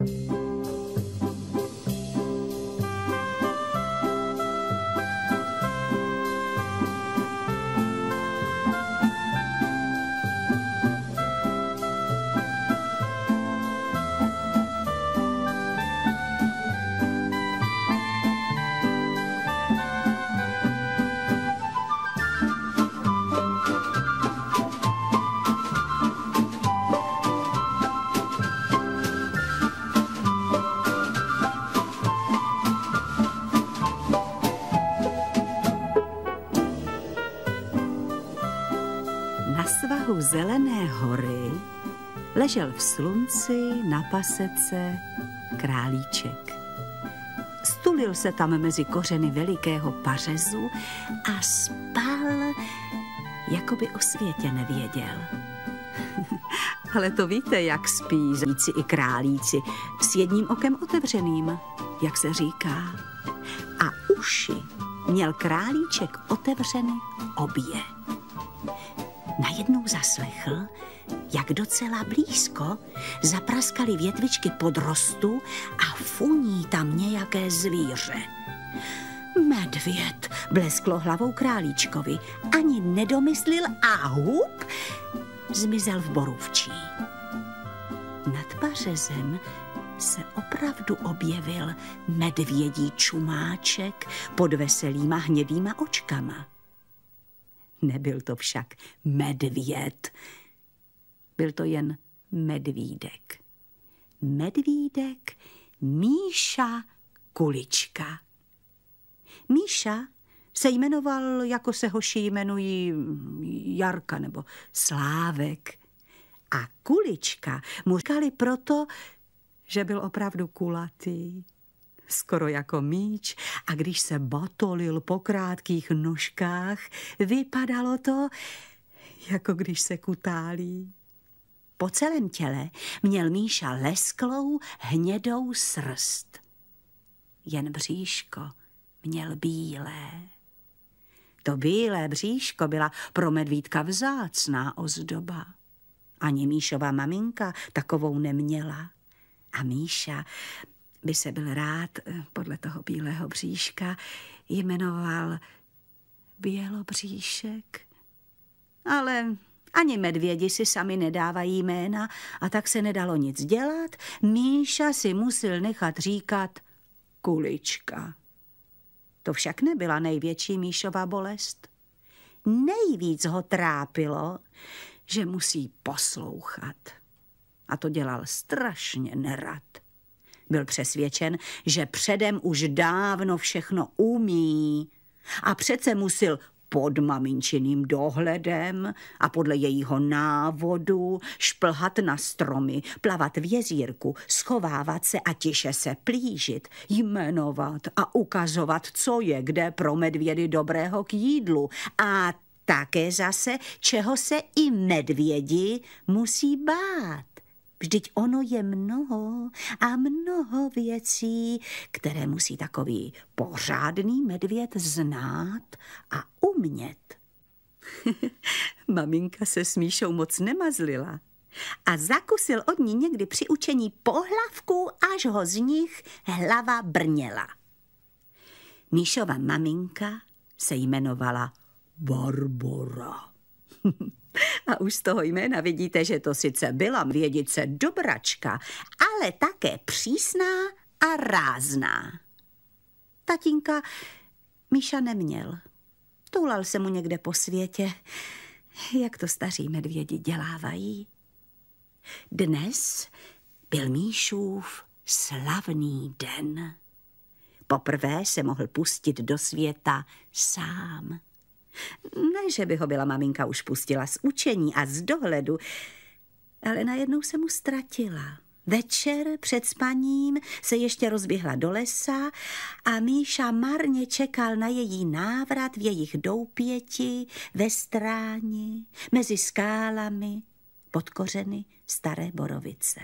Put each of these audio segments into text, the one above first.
Na svahu Zelené hory ležel v slunci na pasece králíček. Stulil se tam mezi kořeny velikého pařezu a spal, jako by o světě nevěděl. Ale to víte, jak spí zlíci i králíci, s jedním okem otevřeným, jak se říká. A uši měl králíček otevřeny obě. Najednou zaslechl, jak docela blízko zapraskaly větvičky podrostu a funí tam nějaké zvíře. Medvěd, blesklo hlavou králíčkovi, ani nedomyslil a hup, zmizel v borůvčí. Nad pařezem se opravdu objevil medvědí čumáček pod veselýma hnědýma očkama. Nebyl to však medvěd, byl to jen medvídek. Medvídek Míša Kulička. Míša se jmenoval, jako se hoši jmenují Jarka nebo Slávek. A Kulička mu říkali proto, že byl opravdu kulatý, skoro jako míč, a když se batolil po krátkých nožkách, vypadalo to, jako když se kutálí. Po celém těle měl Míša lesklou hnědou srst. Jen bříško měl bílé. To bílé bříško byla pro medvídka vzácná ozdoba. Ani Míšova maminka takovou neměla. A Míša by se byl rád podle toho bílého bříška jmenoval Bělobříšek. Ale ani medvědi si sami nedávají jména a tak se nedalo nic dělat. Míša si musel nechat říkat Kulička. To však nebyla největší Míšova bolest. Nejvíc ho trápilo, že musí poslouchat. A to dělal strašně nerad. Byl přesvědčen, že předem už dávno všechno umí a přece musel pod maminčiným dohledem a podle jejího návodu šplhat na stromy, plavat v jezírku, schovávat se a tiše se plížit, jmenovat a ukazovat, co je kde pro medvědy dobrého k jídlu a také zase, čeho se i medvědi musí bát. Vždyť ono je mnoho a mnoho věcí, které musí takový pořádný medvěd znát a umět. Maminka se s Míšou moc nemazlila a zakusil od ní někdy při učení pohlavku, až ho z nich hlava brněla. Míšova maminka se jmenovala Barbora. A už z toho jména vidíte, že to sice byla vědice dobračka, ale také přísná a rázná. Tatínka Míša neměl. Toulal se mu někde po světě, jak to staří medvědi dělávají. Dnes byl Míšův slavný den. Poprvé se mohl pustit do světa sám. Ne, že by ho byla maminka už pustila z učení a z dohledu, ale najednou se mu ztratila. Večer před spaním se ještě rozběhla do lesa a Míša marně čekal na její návrat v jejich doupěti, ve stráni, mezi skálami, pod kořeny staré borovice.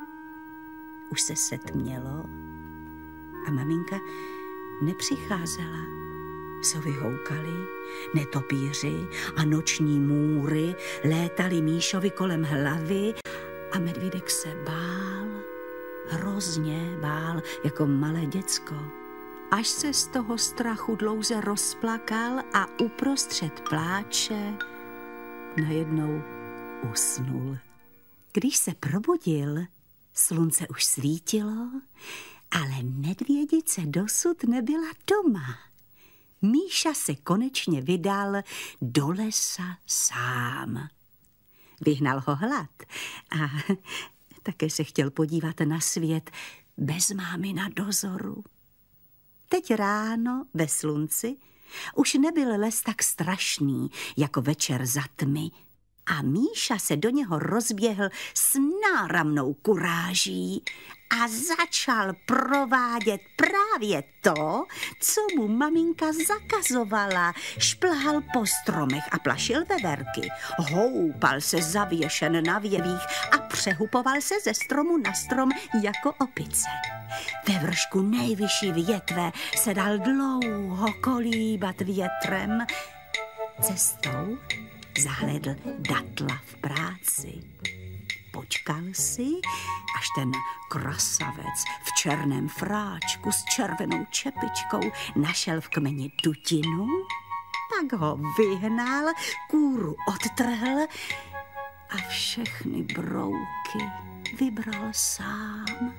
Už se setmělo a maminka nepřicházela. Sovy houkaly, netopíři a noční můry létaly Míšovi kolem hlavy a medvídek se bál hrozně bál jako malé děcko. Až se z toho strachu dlouze rozplakal a uprostřed pláče najednou usnul. Když se probudil, slunce už svítilo, ale medvědice dosud nebyla doma. Míša se konečně vydal do lesa sám. Vyhnal ho hlad a také se chtěl podívat na svět bez mámy na dozoru. Teď ráno ve slunci už nebyl les tak strašný jako večer za tmy a Míša se do něho rozběhl s náramnou kuráží a začal provádět právě to, co mu maminka zakazovala. Šplhal po stromech a plašil veverky, houpal se zavěšen na věvích a přehupoval se ze stromu na strom jako opice. Ve vršku nejvyšší větve se dal dlouho kolíbat větrem. Cestou zahlédl datla v práci. Počkal si, až ten krasavec v černém fráčku s červenou čepičkou našel v kmeni dutinu, pak ho vyhnal, kůru odtrhl a všechny brouky vybral sám.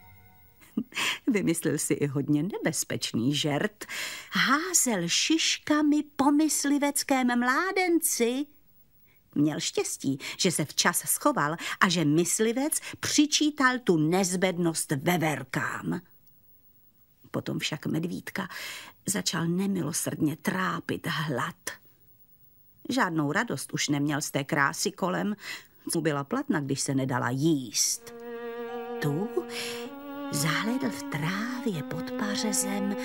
Vymyslel si i hodně nebezpečný žert. Házel šiškami po mysliveckém mládenci. Měl štěstí, že se včas schoval a že myslivec přičítal tu nezbednost veverkám. Potom však medvídka začal nemilosrdně trápit hlad. Žádnou radost už neměl z té krásy kolem, mu byla platna, když se nedala jíst. Tu zahlédl v trávě pod pařezem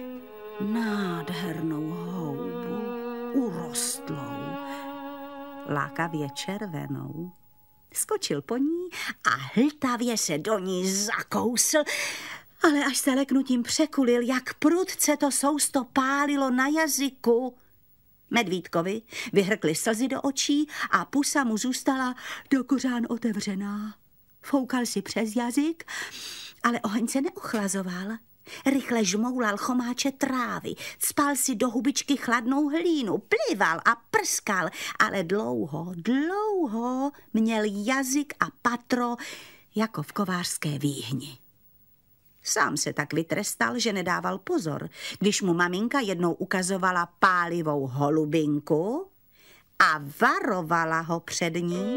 nádhernou houbu, urostlou, lákavě červenou. Skočil po ní a hltavě se do ní zakousl, ale až se leknutím překulil, jak prudce to sousto pálilo na jazyku. Medvídkovi vyhrkly slzy do očí a pusa mu zůstala do kořán otevřená. Foukal si přes jazyk, ale oheň se neochlazoval. Rychle žmoulal chomáče trávy, cpal si do hubičky chladnou hlínu, plival a prskal, ale dlouho měl jazyk a patro jako v kovářské výhni. Sám se tak vytrestal, že nedával pozor, když mu maminka jednou ukazovala pálivou holubinku a varovala ho před ní.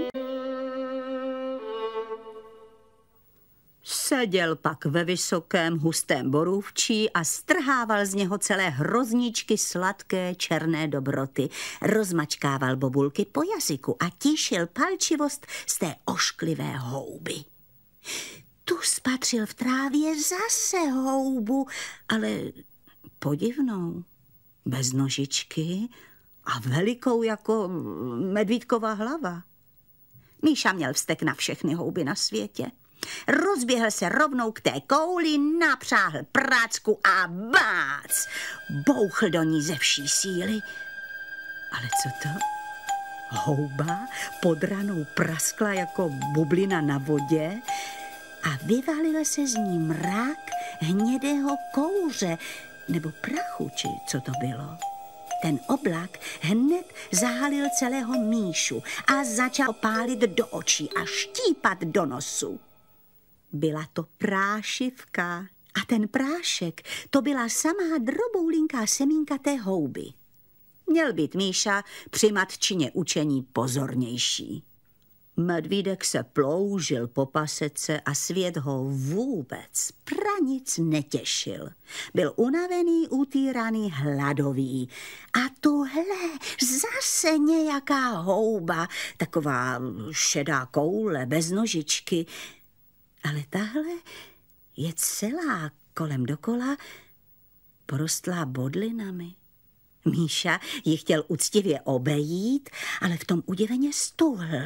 Seděl pak ve vysokém hustém borůvčí a strhával z něho celé hrozničky sladké černé dobroty. Rozmačkával bobulky po jazyku a tíšil palčivost z té ošklivé houby. Tu spatřil v trávě zase houbu, ale podivnou, bez nožičky a velikou jako medvídková hlava. Míša měl vztek na všechny houby na světě. Rozběhl se rovnou k té kouli, napřáhl prácku a bác! Bouchl do ní ze vší síly. Ale co to? Houba pod ranou praskla jako bublina na vodě a vyvalil se z ní mrak hnědého kouře nebo prachu, či co to bylo. Ten oblak hned zahalil celého Míšu a začal pálit do očí a štípat do nosu. Byla to prášivka a ten prášek, to byla samá droboulinká semínka té houby. Měl být Míša při matčině učení pozornější. Medvídek se ploužil po pasece a svět ho vůbec pranic netěšil. Byl unavený, utýraný, hladový. A tuhle zase nějaká houba, taková šedá koule bez nožičky. Ale tahle je celá kolem dokola porostlá bodlinami. Míša ji chtěl uctivě obejít, ale v tom udiveně stuhl.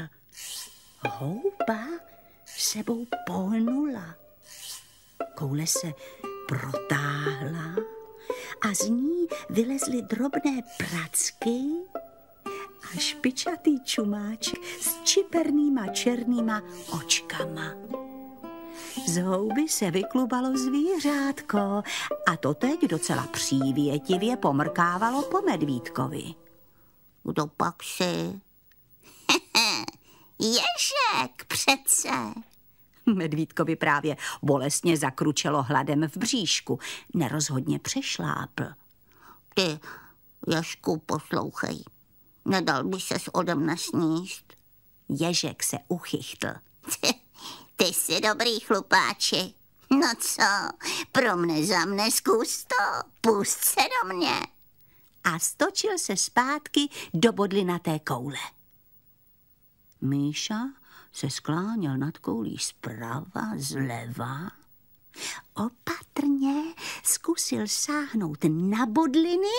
Houba sebou pohnula. Koule se protáhla a z ní vylezly drobné pracky a špičatý čumáček s čipernýma černýma očkama. Z houby se vyklubalo zvířátko a to teď docela přívětivě pomrkávalo po medvídkovi. Kdo pak si? Ježek přece. Medvídkovi právě bolestně zakručelo hladem v bříšku. Nerozhodně přešlápl. Ty, Ježku, poslouchej. Nedal by ses ode mne sníst? Ježek se uchychtl. Ty jsi dobrý chlupáči. No co, pro mne za mne zkus to, pust se do mě. A stočil se zpátky do bodlinaté koule. Míša se skláněl nad koulí zprava, zleva. Opatrně zkusil sáhnout na bodliny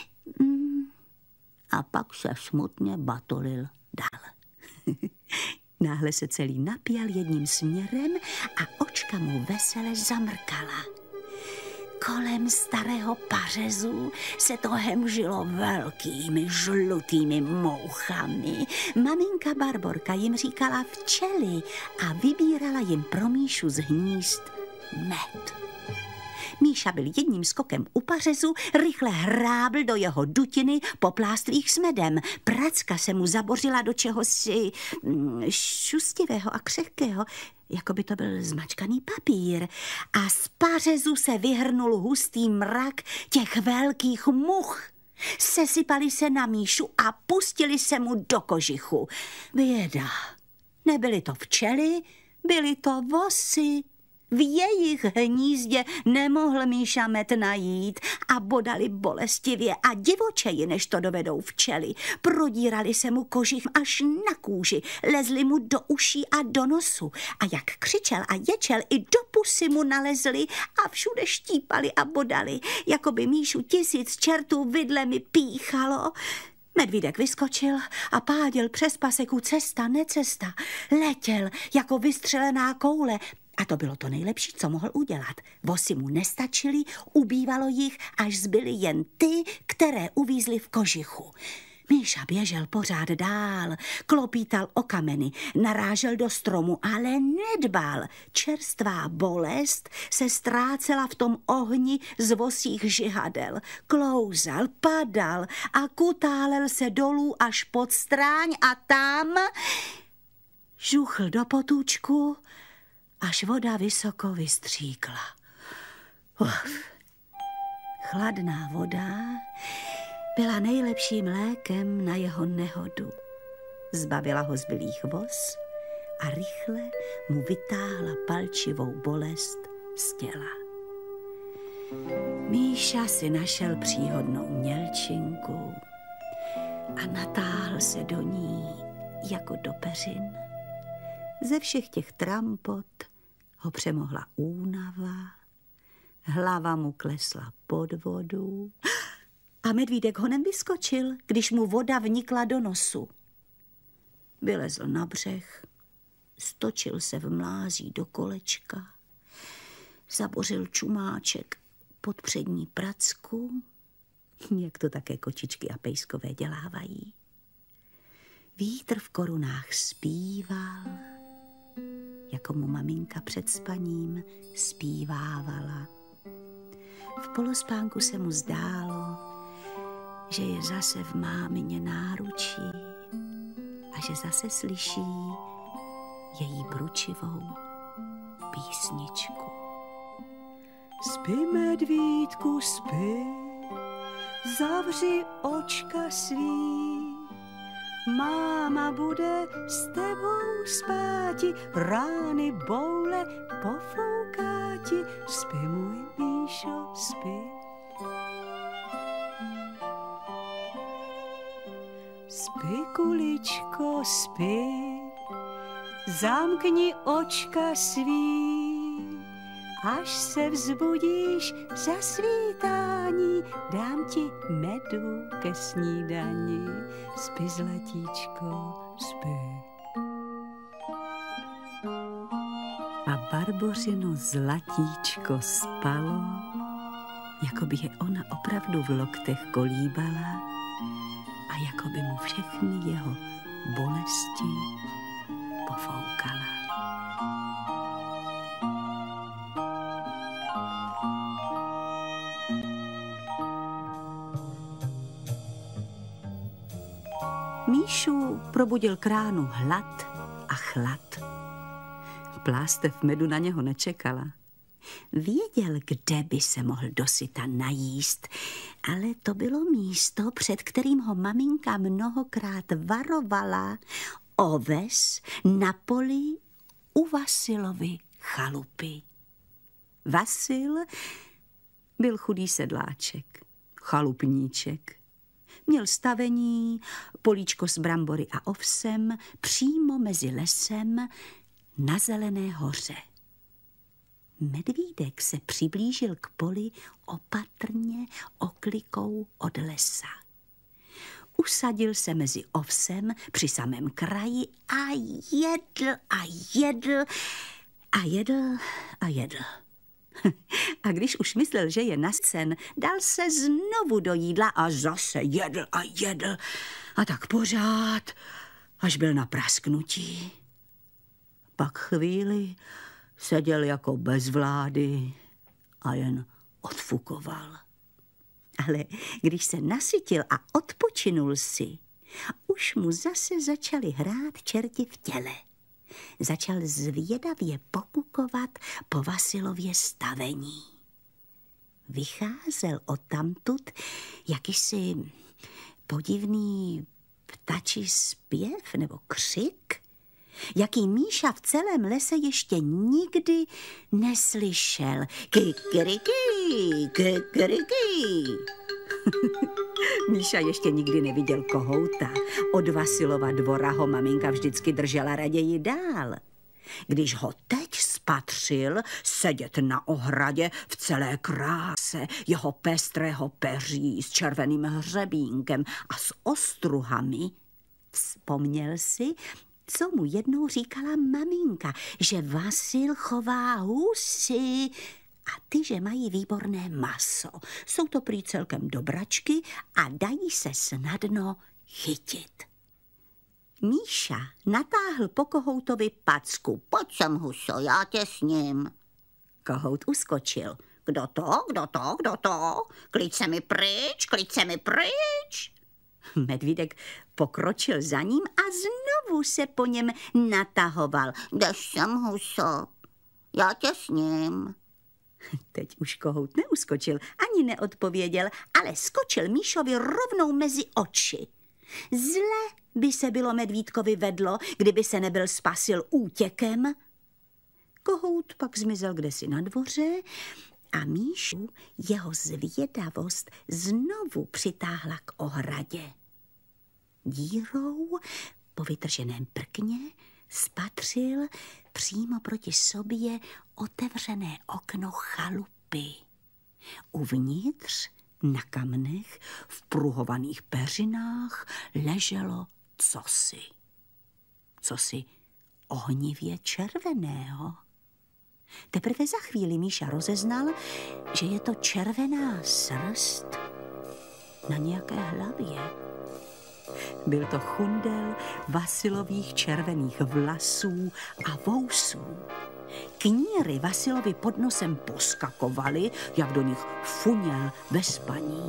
a pak se smutně batolil dál. Náhle se celý napěl jedním směrem a očka mu vesele zamrkala. Kolem starého pařezu se to hemžilo velkými žlutými mouchami. Maminka Barborka jim říkala včely a vybírala jim pro Míšu z hnízd med. Míša byl jedním skokem u pařezu, rychle hrábl do jeho dutiny po plástvích s medem. Pracka se mu zabořila do čehosi šustivého a křehkého, jako by to byl zmačkaný papír. A z pařezu se vyhrnul hustý mrak těch velkých much. Sesypali se na Míšu a pustili se mu do kožichu. Běda. Nebyly to včely, byly to vosy. V jejich hnízdě nemohl Míša med najít a bodali bolestivě a divočeji, než to dovedou včely. Prodírali se mu kožich až na kůži, lezli mu do uší a do nosu a jak křičel a ječel, i do pusy mu nalezli a všude štípali a bodali, jako by Míšu 1000 čertů vidlemi píchalo. Medvídek vyskočil a pádil přes paseku cesta, necesta. Letěl jako vystřelená koule. A to bylo to nejlepší, co mohl udělat. Vosy mu nestačily, ubývalo jich, až zbyly jen ty, které uvízly v kožichu. Míša běžel pořád dál, klopítal o kameny, narážel do stromu, ale nedbal. Čerstvá bolest se ztrácela v tom ohni z vosích žihadel. Klouzal, padal a kutálel se dolů až pod stráň a tam žuchl do potůčku, až voda vysoko vystříkla. Chladná voda byla nejlepším lékem na jeho nehodu. Zbavila ho zbylých vos a rychle mu vytáhla palčivou bolest z těla. Míša si našel příhodnou mělčinku a natáhl se do ní jako do peřin. Ze všech těch trampot ho přemohla únava, hlava mu klesla pod vodu a medvídek honem vyskočil, když mu voda vnikla do nosu. Vylezl na břeh, stočil se v mlází do kolečka, zabořil čumáček pod přední pracku, jak to také kočičky a pejskové dělávají. Vítr v korunách zpíval, jako mu maminka před spaním zpívávala. V polospánku se mu zdálo, že je zase v mámině náručí a že zase slyší její bručivou písničku. Spí, medvídku, spí, zavři očka svý, máma bude s tebou spáti, rány boule pofoukáti. Spí, můj Míšo, spí. Spí, kuličko, spí, zamkni očka svý, až se vzbudíš za svítání, dám ti medu ke snídani. Spí, zlatíčko, spí. A Barbořino zlatíčko spalo, jako by je ona opravdu v loktech kolíbala a jako by mu všechny jeho bolesti pofoukala. Míšu probudil k ránu hlad a chlad. Plástev medu na něho nečekala. Věděl, kde by se mohl dosyta najíst, ale to bylo místo, před kterým ho maminka mnohokrát varovala. Oves na poli u Vasilovy chalupy. Vasil byl chudý sedláček, chalupníček. Měl stavení, políčko s brambory a ovsem přímo mezi lesem na Zelené hoře. Medvídek se přiblížil k poli opatrně oklikou od lesa. Usadil se mezi ovsem při samém kraji a jedl a jedl a jedl a jedl. A když už myslel, že je nascen, dal se znovu do jídla a zase jedl a jedl. A tak pořád, až byl na prasknutí. Pak chvíli seděl jako bez vlády a jen odfukoval. Ale když se nasytil a odpočinul si, už mu zase začali hrát čerti v těle. Začal zvědavě pokukovat po Vasilově stavení. Vycházel odtamtud jakýsi podivný ptačí zpěv nebo křik, jaký Míša v celém lese ještě nikdy neslyšel. Kikiriki, kikiriki. Míša ještě nikdy neviděl kohouta. Od Vasilova dvora ho maminka vždycky držela raději dál. Když ho teď spatřil sedět na ohradě v celé kráse jeho pestrého peří s červeným hřebínkem a s ostruhami, vzpomněl si, co mu jednou říkala maminka, že Vasil chová husy a ty, že mají výborné maso. Jsou to prý celkem dobračky a dají se snadno chytit. Míša natáhl po kohoutovi packu. Pojď sem, huso, já tě sním. Kohout uskočil. Kdo to, kdo to, kdo to? Klid se mi pryč, klid se mi pryč. Medvídek pokročil za ním a znovu se po něm natahoval. Jdeš sem, huso, já tě sním. Teď už kohout neuskočil, ani neodpověděl, ale skočil Míšovi rovnou mezi oči. Zle by se bylo medvídkovi vedlo, kdyby se nebyl spasil útěkem. Kohout pak zmizel kdesi na dvoře a Míšu jeho zvědavost znovu přitáhla k ohradě. Dírou po vytrženém prkně spatřil přímo proti sobě otevřené okno chalupy. Uvnitř na kamnech v pruhovaných peřinách leželo cosi ohnivě červeného. Teprve za chvíli Míša rozeznal, že je to červená srst na nějaké hlavě. Byl to chundel Vasilových červených vlasů a vousů. Kníry Vasilovi pod nosem poskakovaly, jak do nich funěl ve spaní.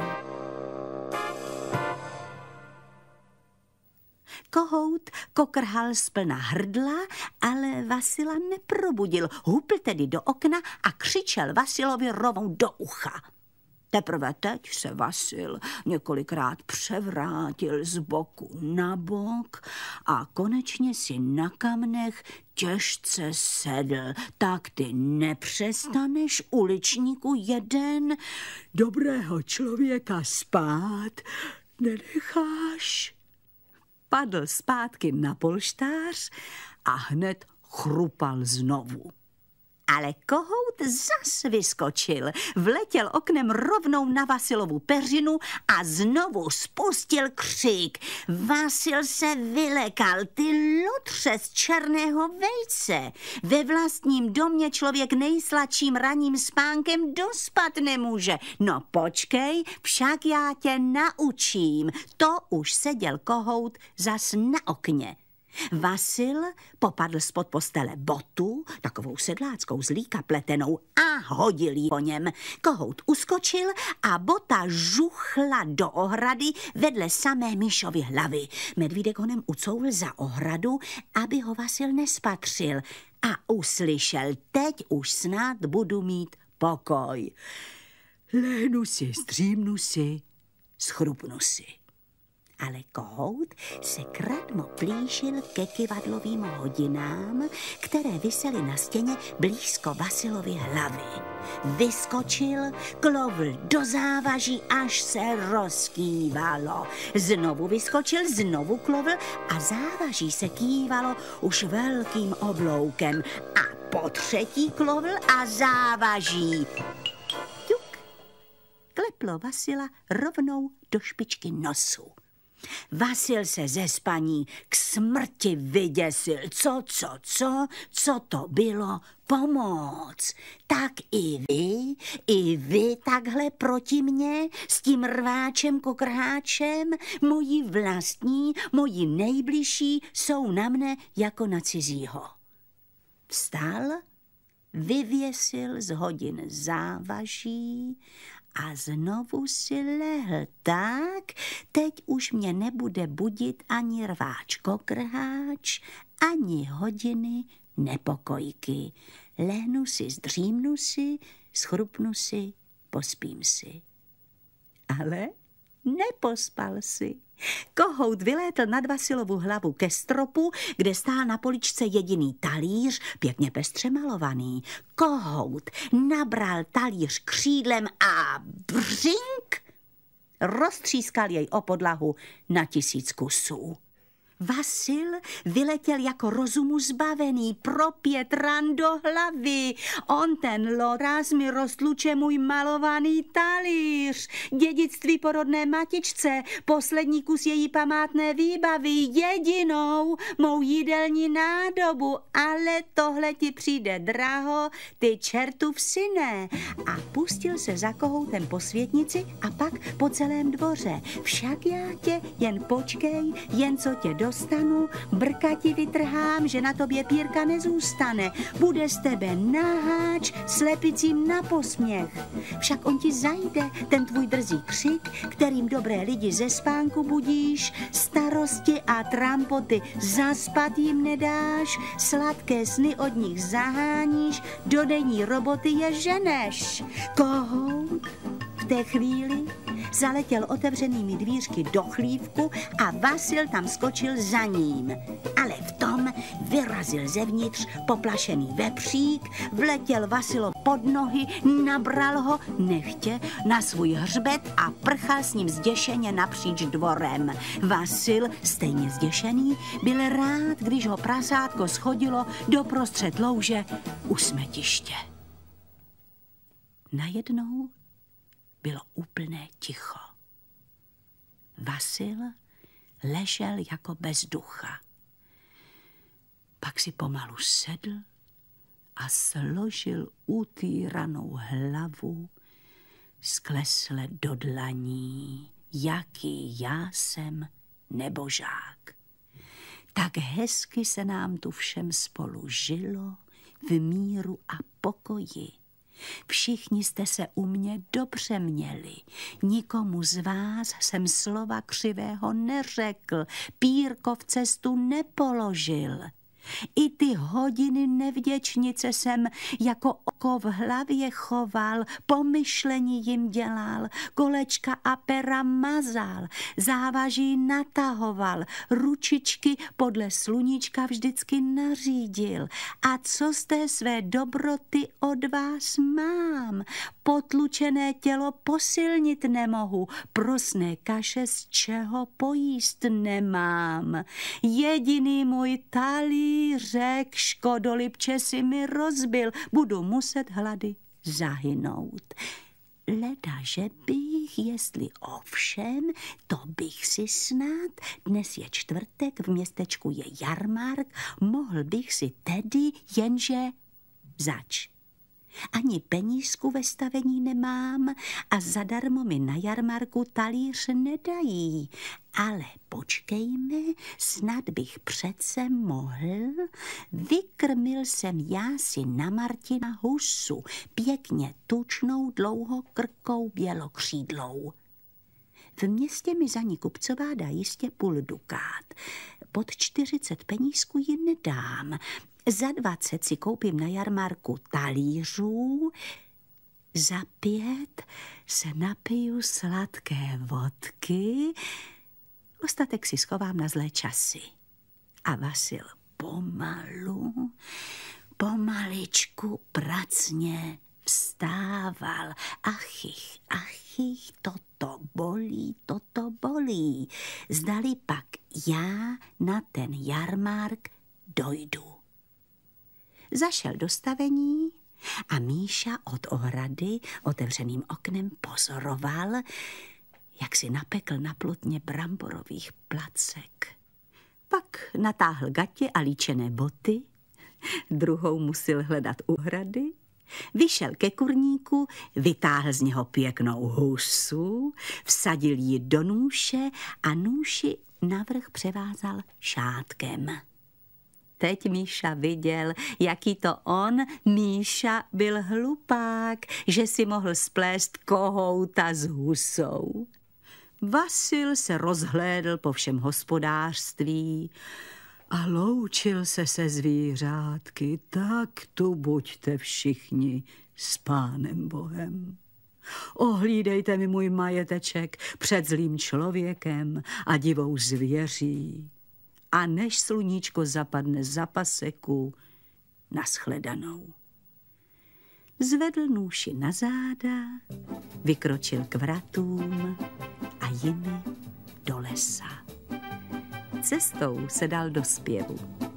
Kohout kokrhal zplna hrdla, ale Vasila neprobudil. Hupl tedy do okna a křičel Vasilovi rovnou do ucha. Teprve teď se Vasil několikrát převrátil z boku na bok a konečně si na kamnech těžce sedl. Tak ty nepřestaneš, uličníku jeden, dobrého člověka spát nenecháš. Padl zpátky na polštář a hned chrupal znovu. Ale kohout zas vyskočil, vletěl oknem rovnou na Vasilovu peřinu a znovu spustil křik. Vasil se vylekal, ty lutře z černého vejce. Ve vlastním domě člověk nejsladším ranním spánkem dospat nemůže. No počkej, však já tě naučím. To už seděl kohout zas na okně. Vasil popadl spod postele botu, takovou sedláckou z líka pletenou, a hodil ji po něm. Kohout uskočil a bota žuchla do ohrady vedle samé Míšovy hlavy. Medvídek honem ucouvl za ohradu, aby ho Vasil nespatřil, a uslyšel: teď už snad budu mít pokoj. Lehnu si, zdřímnu si, schrupnu si. Ale kohout se kradmo plížil ke kyvadlovým hodinám, které visely na stěně blízko Vasilovy hlavy. Vyskočil, klovl do závaží, až se rozkývalo. Znovu vyskočil, znovu klovl a závaží se kývalo už velkým obloukem. A potřetí klovl a závaží. Ťuk! Kleplo Vasila rovnou do špičky nosu. Vasil se ze spaní k smrti vyděsil. Co to bylo? Pomoc. Tak i vy takhle proti mně, s tím rváčem kokrháčem, moji vlastní, moji nejbližší jsou na mne jako na cizího. Vstal, vyvěsil z hodin závaží a znovu si lehl tak, teď už mě nebude budit ani rváč kokrháč, ani hodiny nepokojky. Lehnu si, zdřímnu si, schrupnu si, pospím si. Ale nepospal si. Kohout vylétl nad Vasilovu hlavu ke stropu, kde stál na poličce jediný talíř, pěkně pestře malovaný. Kohout nabral talíř křídlem a břink roztřískal jej o podlahu na 1000 kusů. Vasil vyletěl jako rozumu zbavený, pro 5 ran do hlavy. On ten loráz mi roztluče můj malovaný talíř, dědictví po rodné matičce, poslední kus její památné výbavy, jedinou mou jídelní nádobu, ale tohle ti přijde draho, ty čertův syne. A pustil se za kohoutem po světnici a pak po celém dvoře. Však já tě, jen počkej, jen co tě dostanu, brka ti vytrhám, že na tobě pírka nezůstane. Bude z tebe naháč, slepicím na posměch. Však on ti zajde, ten tvůj drzý křik, kterým dobré lidi ze spánku budíš, starosti a trampoty zaspat jim nedáš, sladké sny od nich zaháníš, do denní roboty je ženeš. Kohout v té chvíli zaletěl otevřenými dvířky do chlívku a Vasil tam skočil za ním. Ale v tom vyrazil zevnitř poplašený vepřík, vletěl Vasilu pod nohy, nabral ho nechtě na svůj hřbet a prchal s ním zděšeně napříč dvorem. Vasil, stejně zděšený, byl rád, když ho prasátko schodilo doprostřed louže u smetiště. Najednou bylo úplné ticho. Vasil ležel jako bez ducha. Pak si pomalu sedl a složil utýranou hlavu sklesle do dlaní, jaký já jsem nebožák. Tak hezky se nám tu všem spolu žilo v míru a pokoji. Všichni jste se u mě dobře měli. Nikomu z vás jsem slova křivého neřekl, pírko v cestu nepoložil. I ty hodiny nevděčnice jsem jako oko v hlavě choval, pomyšlení jim dělal, kolečka a pera mazal, závaží natahoval, ručičky podle sluníčka vždycky nařídil. A co z té své dobroty od vás mám? Potlučené tělo posilnit nemohu, prosné kaše z čeho pojíst nemám. Jediný můj talířek škodolipče si mi rozbil, budu muset hlady zahynout. Leda, že bych, jestli ovšem, to bych si snad, dnes je čtvrtek, v městečku je jarmark, mohl bych si tedy jenže zač. Ani ani penízku ve stavení nemám a zadarmo mi na jarmarku talíř nedají. Ale počkejme, snad bych přece mohl. Vykrmil jsem já si na Martina husu, pěkně tučnou, dlouhokrkou, bělokřídlou. V městě mi za ní kupcová dá jistě půl dukát. Pod 40 penízků ji nedám. Za 20 si koupím na jarmarku talířů, za 5 se napiju sladké vodky, ostatek si schovám na zlé časy. A Vasil pomaličku pracně vstával. Achich, toto bolí. Zdali pak já na ten jarmark dojdu. Zašel do stavení a Míša od ohrady otevřeným oknem pozoroval, jak si napekl na plotně bramborových placek. Pak natáhl gatě a líčené boty, druhou musel hledat u hrady, vyšel ke kurníku, vytáhl z něho pěknou husu, vsadil ji do nůše a nůši navrch převázal šátkem. Teď Míša viděl, jaký to on, Míša, byl hlupák, že si mohl splést kohouta s husou. Vasil se rozhlédl po všem hospodářství a loučil se zvířátky. Tak tu buďte všichni s Pánem Bohem. Ohlídejte mi můj majeteček před zlým člověkem a divou zvěří. A než sluníčko zapadne za paseku, nashledanou. Zvedl nůši na záda, vykročil k vratům a jimi do lesa. Cestou se dal do zpěvu.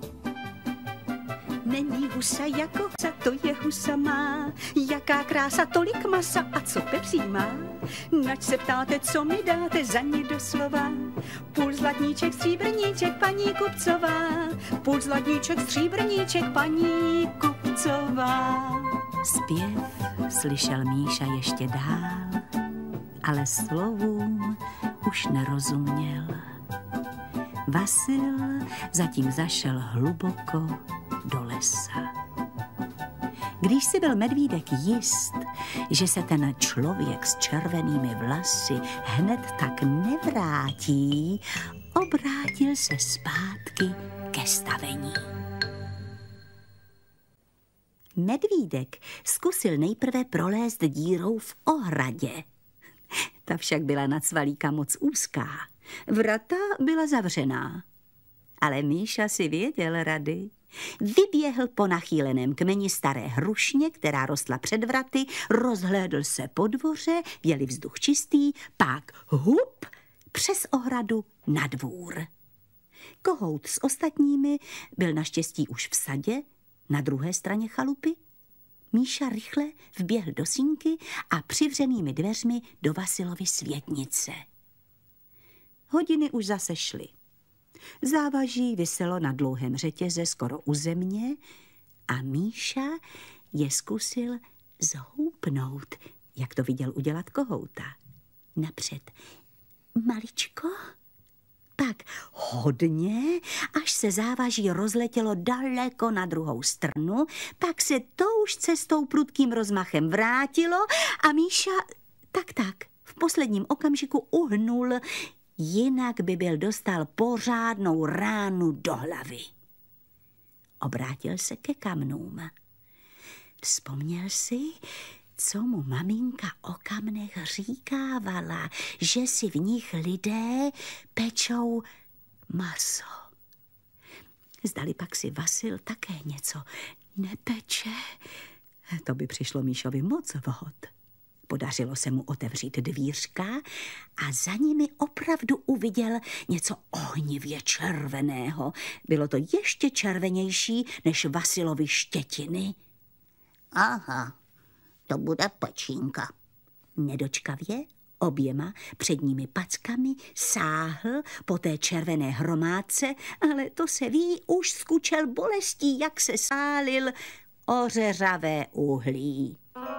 Není husa jako husa, to je husa má. Jaká krása, tolik masa a co pepří má. Nač se ptáte, co mi dáte za ní doslova. Půl zlatníček, stříbrníček, paní kupcová. Půl zlatníček, stříbrníček, paní kupcová. Zpěv slyšel Míša ještě dál, ale slovům už nerozuměl. Vasil zatím zašel hluboko do lesa. Když si byl medvídek jist, že se ten člověk s červenými vlasy hned tak nevrátí, obrátil se zpátky ke stavení. Medvídek zkusil nejprve prolézt dírou v ohradě. Ta však byla na cvalíka moc úzká. Vrata byla zavřená. Ale Míša si věděl rady. Vyběhl po nachýleném kmeni staré hrušně, která rostla před vraty, rozhlédl se po dvoře, jeli vzduch čistý, pak hup přes ohradu na dvůr. Kohout s ostatními byl naštěstí už v sadě, na druhé straně chalupy. Míša rychle vběhl do sínky a přivřenými dveřmi do Vasilovy světnice. Hodiny už zase šly. Závaží viselo na dlouhém řetěze skoro u země a Míša je zkusil zhoupnout, jak to viděl udělat kohouta. Napřed maličko, pak hodně, až se závaží rozletělo daleko na druhou stranu, pak se touž cestou prudkým rozmachem vrátilo a Míša tak v posledním okamžiku uhnul, jinak by byl dostal pořádnou ránu do hlavy. Obrátil se ke kamnům. Vzpomněl si, co mu maminka o kamnech říkávala, že si v nich lidé pečou maso. Zdali pak si Vasil také něco nepeče, to by přišlo Míšovi moc vhod. Podařilo se mu otevřít dvířka a za nimi opravdu uviděl něco ohnivě červeného. Bylo to ještě červenější než Vasilovy štětiny. Aha, to bude pečínka. Nedočkavě oběma předními packami sáhl po té červené hromádce, ale to se ví, už skučel bolestí, jak se sálil ořeřavé uhlí.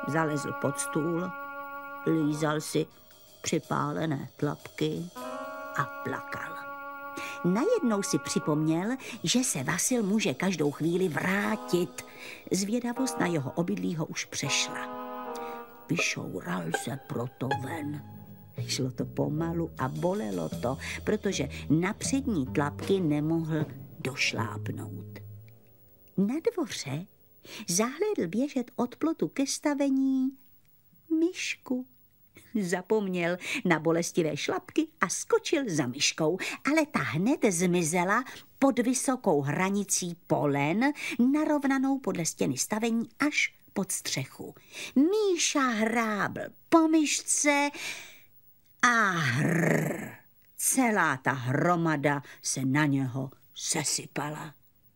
Zalezl pod stůl, lízal si připálené tlapky a plakal. Najednou si připomněl, že se Vasil může každou chvíli vrátit. Zvědavost na jeho obydlí ho už přešla. Vyšoural se proto ven. Šlo to pomalu a bolelo to, protože na přední tlapky nemohl došlápnout. Na dvoře zahlédl běžet od plotu ke stavení myšku. Zapomněl na bolestivé šlapky a skočil za myškou, ale ta hned zmizela pod vysokou hranicí polen, narovnanou podle stěny stavení až pod střechu. Míša hrábl po myšce a hrr. Celá ta hromada se na něho sesypala.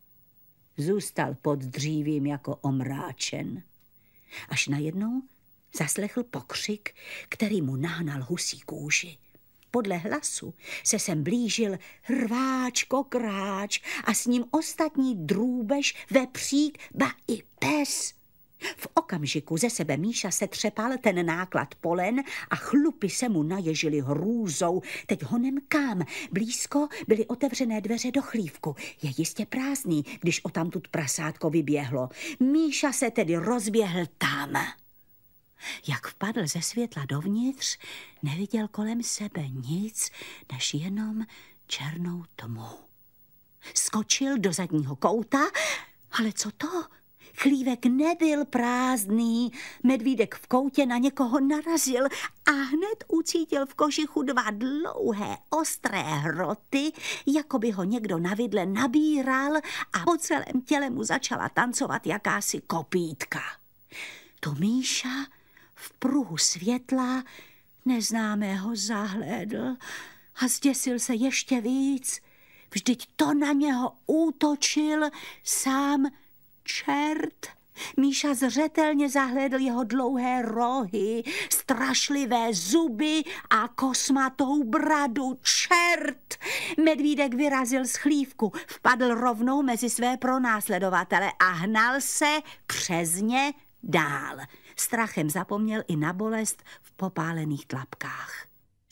Zůstal pod dřívím jako omráčen. Až najednou zaslechl pokřik, který mu nahnal husí kůži. Podle hlasu se sem blížil rváč, kokráč a s ním ostatní drůbež, vepřík, ba i pes. V okamžiku ze sebe Míša se třepal ten náklad polen a chlupy se mu naježily hrůzou. Teď honem kam? Blízko byly otevřené dveře do chlívku. Je jistě prázdný, když odtamtud prasátko vyběhlo. Míša se tedy rozběhl tam. Jak vpadl ze světla dovnitř, neviděl kolem sebe nic, než jenom černou tmu. Skočil do zadního kouta, ale co to? Chlívek nebyl prázdný, medvídek v koutě na někoho narazil a hned ucítil v kožichu dva dlouhé, ostré hroty, jako by ho někdo na vidle nabíral a po celém těle mu začala tancovat jakási kopýtka. To Míša v pruhu světla neznámého zahlédl a zděsil se ještě víc. Vždyť to na něho útočil sám čert. Míša zřetelně zahlédl jeho dlouhé rohy, strašlivé zuby a kosmatou bradu. Čert! Medvídek vyrazil z chlívku, vpadl rovnou mezi své pronásledovatele a hnal se přes ně dál. Strachem zapomněl i na bolest v popálených tlapkách.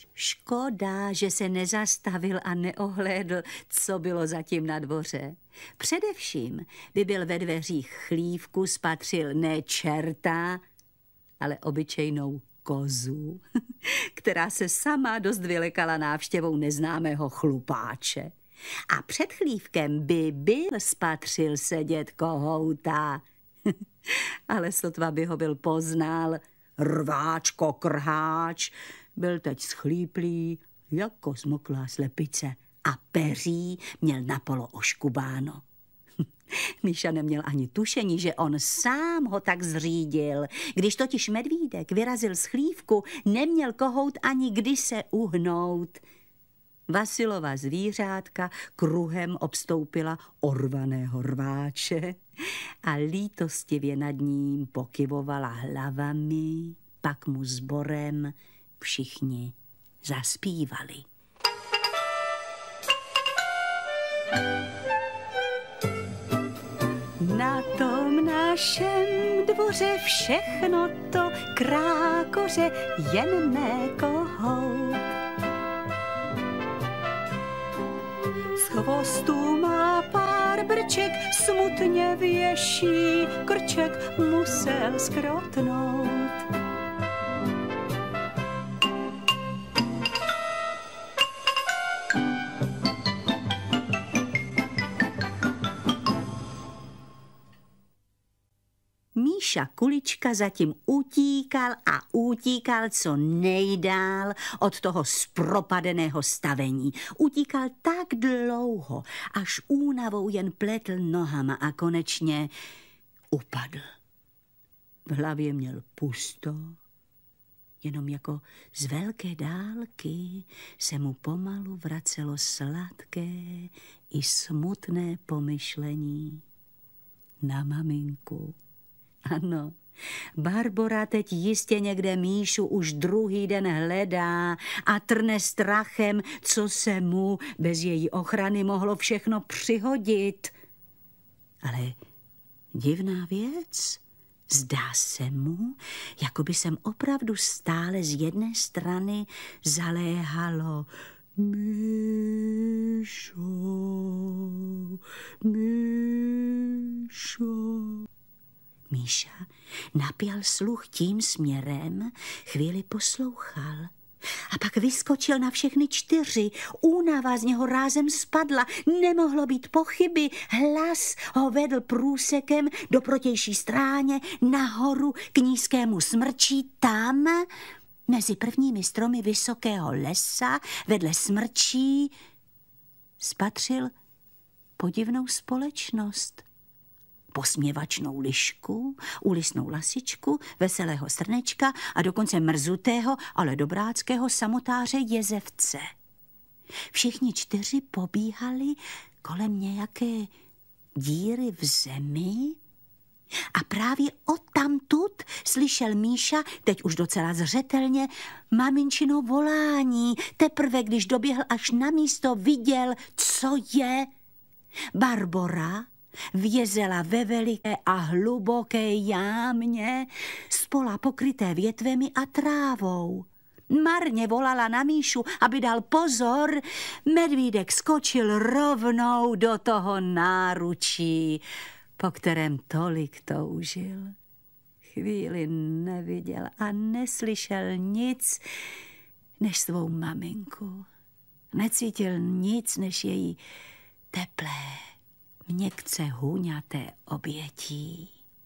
Škoda, že se nezastavil a neohlédl, co bylo zatím na dvoře. Především by byl ve dveřích chlívku spatřil ne čerta, ale obyčejnou kozu, která se sama dost vylekala návštěvou neznámého chlupáče. A před chlívkem by byl spatřil sedět kohouta. Ale sotva by ho byl poznal, rváč, kokrháč, byl teď schlíplý jako zmoklá slepice a peří měl napolo oškubáno. Míša neměl ani tušení, že on sám ho tak zřídil. Když totiž medvídek vyrazil z chlívku, neměl kohout ani kdy se uhnout. Vasilova zvířátka kruhem obstoupila orvaného rváče a lítostivě nad ním pokyvovala hlavami, pak mu sborem všichni zaspívali. Na tom našem dvoře všechno to krákoře, jen ne kohout. Z chvostu má pár brček, smutně věší, krček musel skrotnout. Míša Kulička zatím utíkal a utíkal co nejdál od toho zpropadeného stavení. Utíkal tak dlouho, až únavou jen pletl nohama a konečně upadl. V hlavě měl pusto, jenom jako z velké dálky se mu pomalu vracelo sladké i smutné pomyšlení na maminku. Ano, Barbora teď jistě někde Míšu už druhý den hledá a trne strachem, co se mu bez její ochrany mohlo všechno přihodit. Ale divná věc Zdá se mu, jako by sem opravdu stále z jedné strany zaléhalo Míšo, Míšo. Míša napěl sluch tím směrem, chvíli poslouchal a pak vyskočil na všechny 4. Únava z něho rázem spadla, nemohlo být pochyby. Hlas ho vedl průsekem do protější stráně, nahoru k nízkému smrčí. Tam, mezi prvními stromy vysokého lesa, vedle smrčí, spatřil podivnou společnost. Posměvačnou lišku, úlisnou lasičku, veselého srnečka a dokonce mrzutého, ale dobráckého samotáře Jezevce. Všichni 4 pobíhali kolem nějaké díry v zemi a právě odtamtud slyšel Míša, teď už docela zřetelně, maminčino volání. Teprve když doběhl až na místo, viděl, co je. Barbora vězela ve veliké a hluboké jámě, spola pokryté větvemi a trávou. Marně volala na Míšu, aby dal pozor. Medvídek skočil rovnou do toho náručí, po kterém tolik toužil. Chvíli neviděl a neslyšel nic než svou maminku. Necítil nic než její teplé, měkce hůňaté obětí.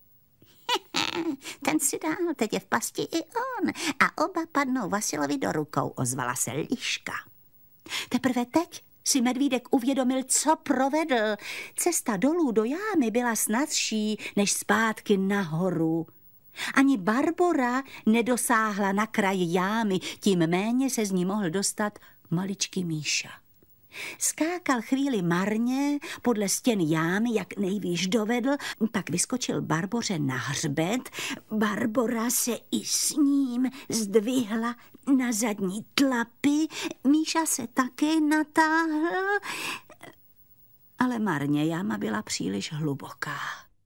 Ten si dál, teď je v pasti i on. A oba padnou Vasilovi do rukou, ozvala se liška. Teprve teď si medvídek uvědomil, co provedl. Cesta dolů do jámy byla snazší než zpátky nahoru. Ani Barbora nedosáhla na kraj jámy, tím méně se z ní mohl dostat maličký Míša. Skákal chvíli marně podle stěn jámy, jak nejvýš dovedl, pak vyskočil Barboře na hřbet. Barbora se i s ním zdvihla na zadní tlapy. Míša se také natáhl, ale marně, jáma byla příliš hluboká.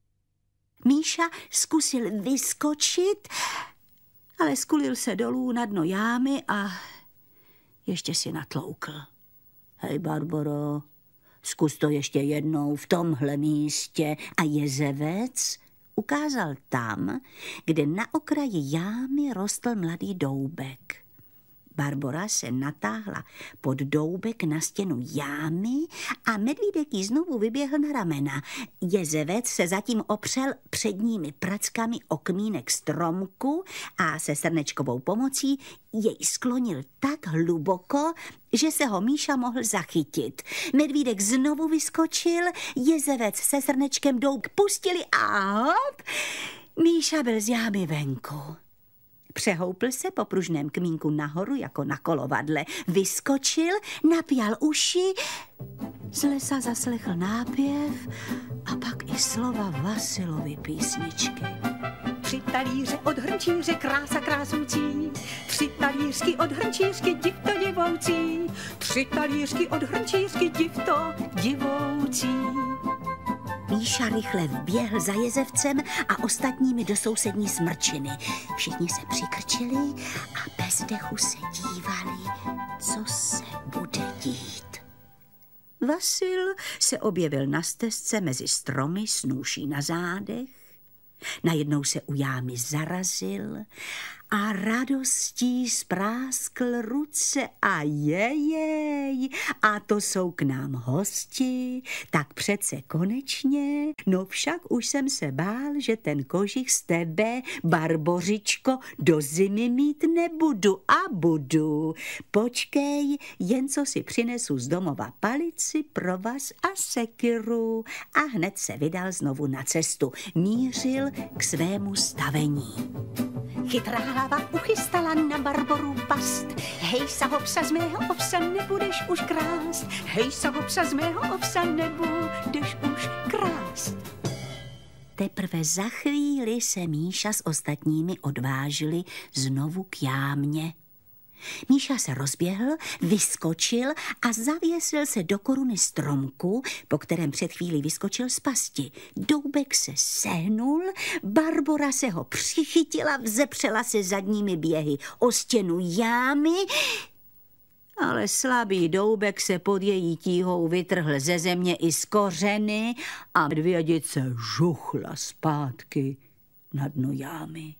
Míša zkusil vyskočit, ale skulil se dolů na dno jámy a ještě si natloukl. Hej, Barboro, zkus to ještě jednou v tomhle místě. A Jezevec ukázal tam, kde na okraji jámy rostl mladý doubek. Barbora se natáhla pod doubek na stěnu jámy a medvídek jí znovu vyběhl na ramena. Jezevec se zatím opřel předními prackami o kmínek stromku a se srnečkovou pomocí jej sklonil tak hluboko, že se ho Míša mohl zachytit. Medvídek znovu vyskočil, Jezevec se srnečkem douk pustili a hop, Míša byl z jámy venku. Přehoupl se po pružném kmínku nahoru jako na kolovadle, vyskočil, napjal uši, z lesa zaslechl nápěv a pak i slova Vasilovy písničky. 3 talíře od hrnčíře, krása krásoucí, 3 talířky od hrnčířky, divto divoucí, 3 talířky od hrnčířky, divto divoucí. Míša rychle vběhl za Jezevcem a ostatními do sousední smrčiny. Všichni se přikrčili a bez dechu se dívali, co se bude dít. Vasil se objevil na stezce mezi stromy s nůší na zádech. Najednou se u jámy zarazil a radostí spráskl ruce a jejej, a to jsou k nám hosti, tak přece konečně, no však už jsem se bál, že ten kožich z tebe, Barbořičko, do zimy mít nebudu a budu. Počkej, jen co si přinesu z domova palici, provaz a sekiru. A hned se vydal znovu na cestu, mířil k svému stavení. Chytrá hlava uchystala na Barboru past. Hej sa hopsa, z mého ovsa nebudeš už krást. Hej sa hopsa, z mého ovsa nebudeš už krást. Teprve za chvíli se Míša s ostatními odvážili znovu k jámě. Míša se rozběhl, vyskočil a zavěsil se do koruny stromku, po kterém před chvílí vyskočil z pasti. Doubek se sehnul, Barbora se ho přichytila, vzepřela se zadními běhy o stěnu jámy, ale slabý Doubek se pod její tíhou vytrhl ze země i z kořeny a medvědice žuchla zpátky na dno jámy.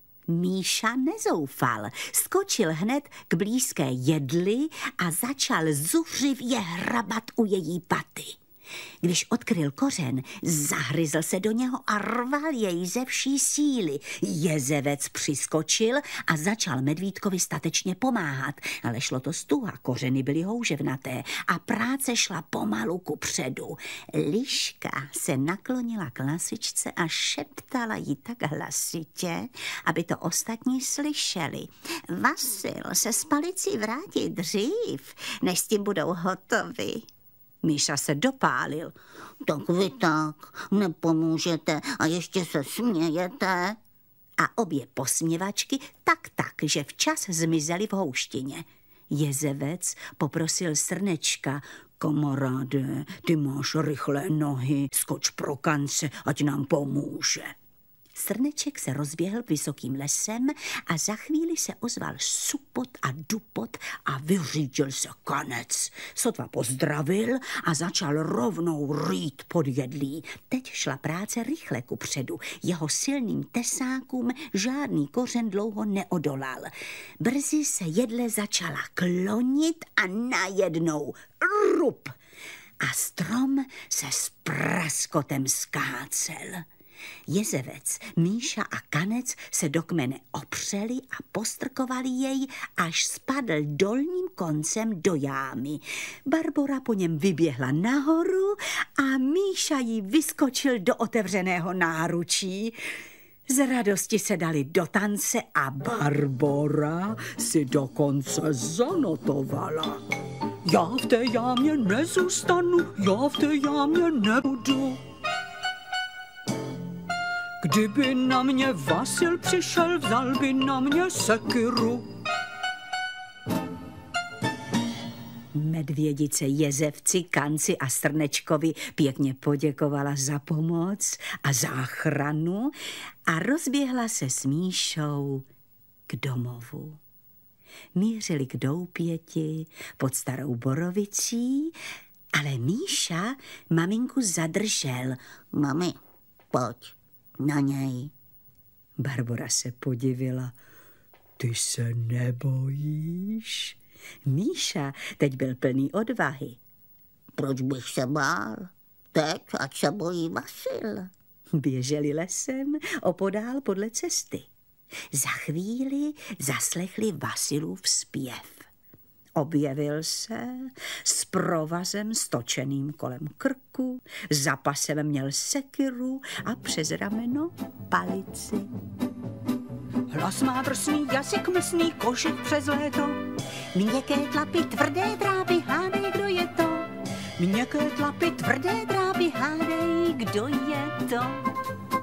Míša nezoufal, skočil hned k blízké jedli a začal zuřivě hrabat u její paty. Když odkryl kořen, zahryzl se do něho a rval jej ze vší síly. Jezevec přiskočil a začal medvídkovi statečně pomáhat, ale šlo to stuha, kořeny byly houževnaté a práce šla pomalu kupředu. Liška se naklonila k lasičce a šeptala jí tak hlasitě, aby to ostatní slyšeli. Vasil se s palicí vrátí dřív, než s tím budou hotovi. Míša se dopálil. Tak vy tak nepomůžete a ještě se smějete. A obě posměvačky tak, že včas zmizely v houštině. Jezevec poprosil Srnečka. Kamaráde, ty máš rychlé nohy, skoč pro kance, ať nám pomůže. Srneček se rozběhl vysokým lesem a za chvíli se ozval supot a dupot a vyřídil se Kanec. Sotva pozdravil a začal rovnou rýt pod jedlí. Teď šla práce rychle kupředu. Jeho silným tesákům žádný kořen dlouho neodolal. Brzy se jedle začala klonit a najednou rup! A strom se s praskotem skácel. Jezevec, Míša a Kanec se do kmene opřeli a postrkovali jej, až spadl dolním koncem do jámy. Barbora po něm vyběhla nahoru a Míša jí vyskočil do otevřeného náručí. Z radosti se dali do tance a Barbora si dokonce zanotovala. Já v té jámě nezůstanu, já v té jámě nebudu. Kdyby na mě Vasil přišel, vzal by na mě sekyru. Medvědice Jezevci, Kanci a Srnečkovi pěkně poděkovala za pomoc a záchranu a rozběhla se s Míšou k domovu. Mířili k doupěti pod starou borovicí, ale Míša maminku zadržel. Mami, pojď. Na něj. Barbora se podivila. Ty se nebojíš? Míša teď byl plný odvahy. Proč bych se bál? Teď, ať se bojí Vasil. Běželi lesem opodál podle cesty. Za chvíli zaslechli Vasilův zpěv. Objevil se s provazem stočeným kolem krku, za pasem měl sekyru a přes rameno palici. Hlas má drsný, jazyk mlsný, košek přes léto. Měkké tlapy, tvrdé drápy, hádej, kdo je to. Měkké tlapy, tvrdé drápy, hádej, kdo je to.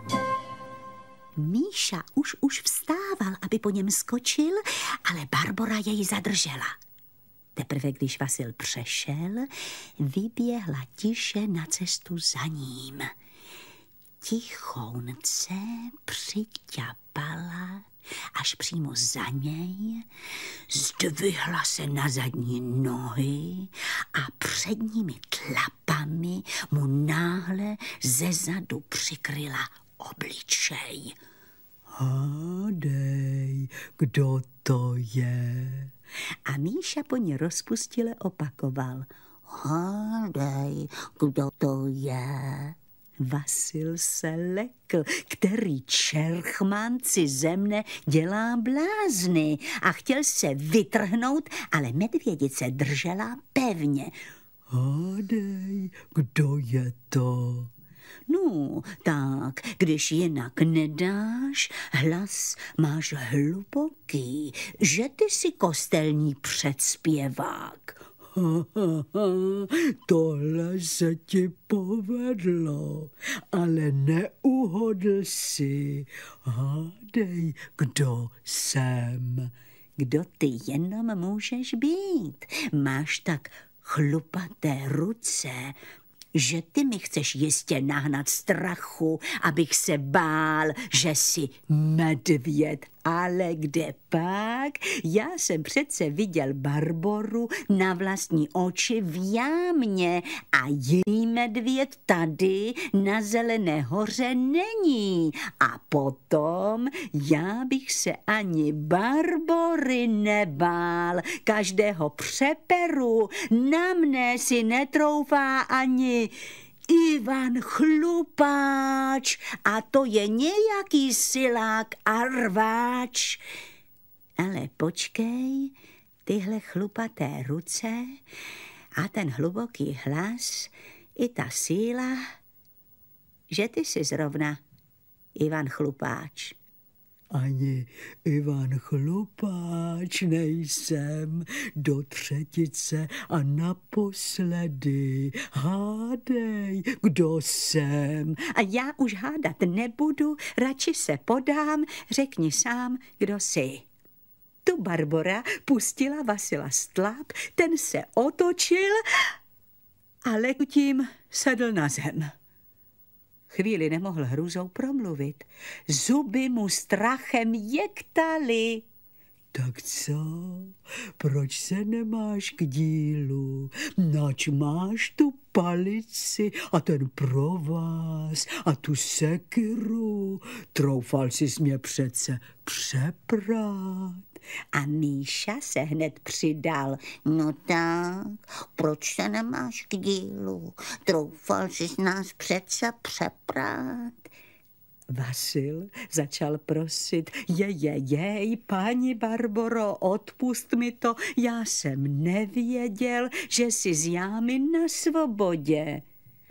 Míša už vstával, aby po něm skočil, ale Barbora jej zadržela. Teprve když Vasil přešel, vyběhla tiše na cestu za ním. Tichounce přiťapala až přímo za něj, zdvihla se na zadní nohy a předními tlapami mu náhle ze zadu přikryla obličej. Hádej, kdo to je? A Míša po ní rozpustile opakoval. Hádej, kdo to je? Vasil se lekl, který čerchmanci ze mne dělá blázny a chtěl se vytrhnout, ale medvědice držela pevně. Hádej, kdo je to? No, tak, když jinak nedáš, hlas máš hluboký, že ty jsi kostelní předspěvák. Tohle se ti povedlo, ale neuhodl si. Hádej, kdo jsem. kdo ty jenom můžeš být. Máš tak chlupaté ruce, že ty mi chceš jistě nahnat strachu, abych se bál, že jsi medvěd. Ale kde pak? Já jsem přece viděl Barboru na vlastní oči v jámě a její medvěd tady na Zelené hoře není. A potom já bych se ani Barbory nebál. Každého přeperu, na mne si netroufá ani Ivan Chlupáč, a to je nějaký silák a rváč. Ale počkej, tyhle chlupaté ruce a ten hluboký hlas i ta síla, že ty jsi zrovna Ivan Chlupáč. Ani Ivan Chlupáč nejsem, do třetice a naposledy. Hádej, kdo jsem. A já už hádat nebudu, radši se podám, řekni sám, kdo jsi. Tu Barbora pustila Vasila stlap, ten se otočil a lekutím sedl na zem. Chvíli nemohl hrůzou promluvit. Zuby mu strachem jektaly. Tak co? Proč se nemáš k dílu? Nač máš tu palici a ten provaz a tu sekiru? Troufal jsi mě přece přeprát. A Míša se hned přidal. No tak, proč se nemáš k dílu? Troufal jsi nás přece přeprát. Vasil začal prosit, jej, paní Barboro, odpust mi to, já jsem nevěděl, že jsi z jámy na svobodě.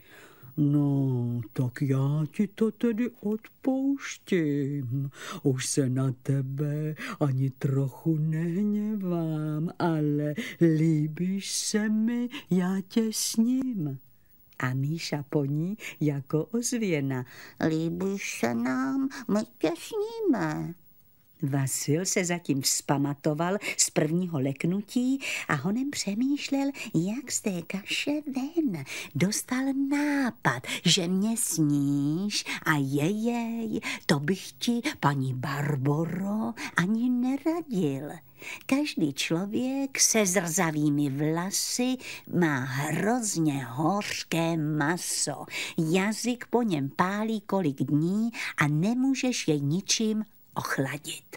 No, tak já ti to tedy odpouštím. Už se na tebe ani trochu nehněvám, ale líbíš se mi, já tě sním. A Míša po ní jako ozvěna. Líbíš se nám, my tě sníme. Vasil se zatím vzpamatoval z prvního leknutí a honem přemýšlel, jak z té kaše ven. Dostal nápad, že mě sníš a jej, to bych ti, paní Barboro, ani neradil. Každý člověk se zrzavými vlasy má hrozně hořké maso. Jazyk po něm pálí kolik dní a nemůžeš jej ničím ochladit.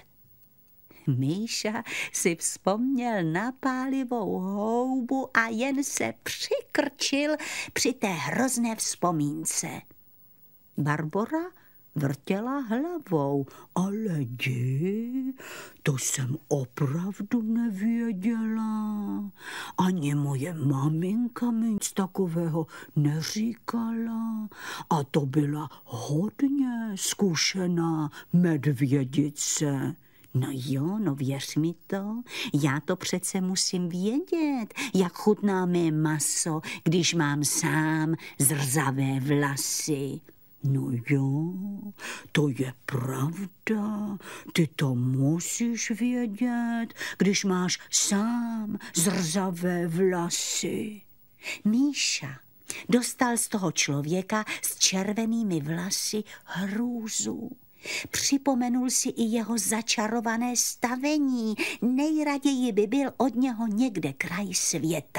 Míša si vzpomněl na pálivou houbu a jen se přikrčil při té hrozné vzpomínce. Barbora vrtěla hlavou. Ale jdi, to jsem opravdu nevěděla. Ani moje maminka mi nic takového neříkala. A to byla hodně zkušená medvědice. No jo, no věř mi to, já to přece musím vědět, jak chutná mé maso, když mám sám zrzavé vlasy. No jo, to je pravda, ty to musíš vědět, když máš sám zrzavé vlasy. Míša dostal z toho člověka s červenými vlasy hrůzu. Připomenul si i jeho začarované stavení, nejraději by byl od něho někde kraj světa.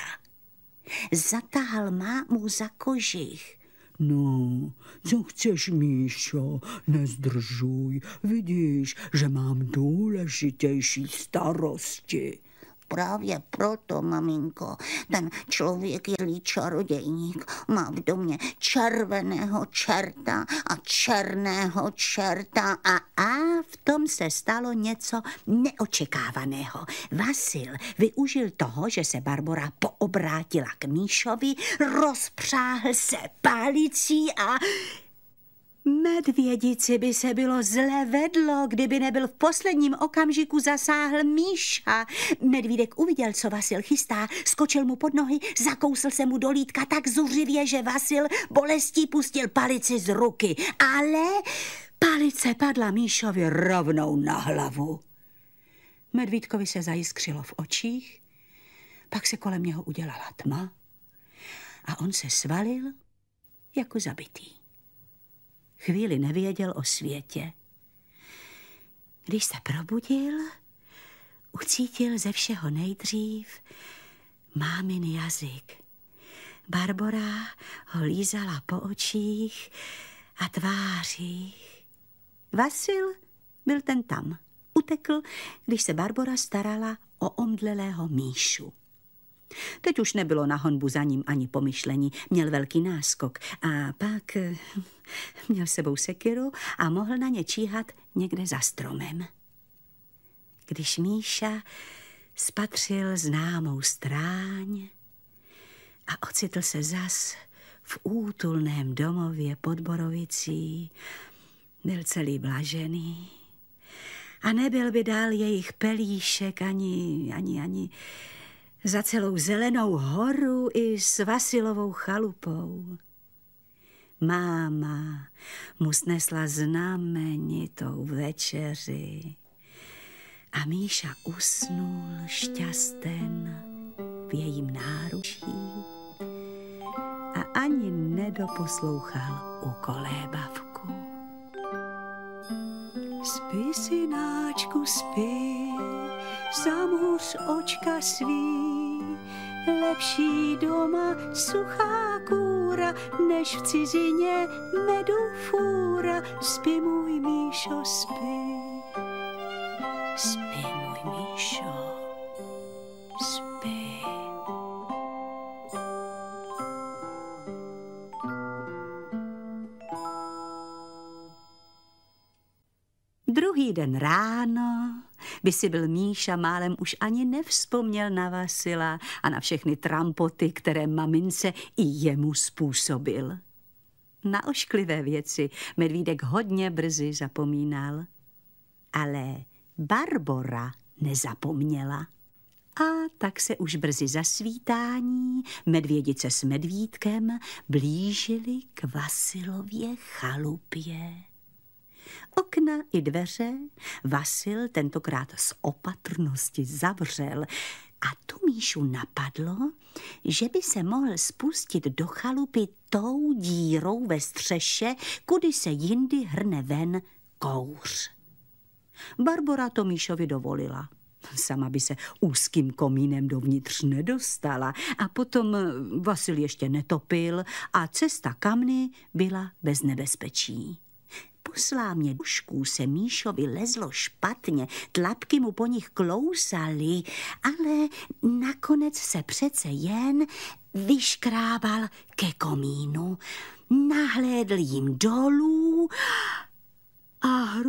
Zatahal mámu za kožich. No, co chceš, Míšo, nezdržuj, vidíš, že mám důležitější starosti. Právě proto, maminko, ten člověk je čarodějník, má v domě červeného čerta a černého čerta a v tom se stalo něco neočekávaného. Vasil využil toho, že se Barbora poobrátila k Míšovi, rozpřáhl se palicí a medvědici by se bylo zle vedlo, kdyby nebyl v posledním okamžiku zasáhl Míša. Medvídek uviděl, co Vasil chystá, skočil mu pod nohy, zakousl se mu do lítka tak zuřivě, že Vasil bolestí pustil palici z ruky. Ale palice padla Míšovi rovnou na hlavu. Medvídkovi se zajiskřilo v očích, pak se kolem něho udělala tma a on se svalil jako zabitý. Chvíli nevěděl o světě. Když se probudil, ucítil ze všeho nejdřív mámin jazyk. Barbora ho lízala po očích a tvářích. Vasil byl ten tam. Utekl, když se Barbora starala o omdlelého Míšu. Teď už nebylo na honbu za ním ani pomyšlení. Měl velký náskok a pak měl sebou sekiru a mohl na ně číhat někde za stromem. Když Míša spatřil známou stráň a ocitl se zas v útulném domově pod borovicí, byl celý blažený a nebyl by dál jejich pelíšek ani za celou Zelenou horu i s Vasilovou chalupou. Máma mu snesla znamenitou večeři a Míša usnul šťasten v jejím náručí a ani nedoposlouchal ukolébavku. Spí, synáčku, spí, zamuř očka svý, lepší doma suchá kůra, než v cizině medu fůra. Spí, můj Míšo, spí. Spí, můj Míšo, spí. Druhý den ráno by si byl Míša málem už ani nevzpomněl na Vasila a na všechny trampoty, které mamince i jemu způsobil. Na ošklivé věci medvídek hodně brzy zapomínal, ale Barbora nezapomněla. A tak se už brzy za svítání medvědice s medvídkem blížili k Vasilově chalupě. Okna i dveře Vasil tentokrát z opatrnosti zavřel a tu Míšu napadlo, že by se mohl spustit do chalupy tou dírou ve střeše, kudy se jindy hrne ven kouř. Barbora to Míšovi dovolila. Sama by se úzkým komínem dovnitř nedostala a potom Vasil ještě netopil a cesta kamny byla bez nebezpečí. Po slámě dušků se Míšovi lezlo špatně, tlapky mu po nich klousaly, ale nakonec se přece jen vyškrábal ke komínu, nahlédl jim dolů a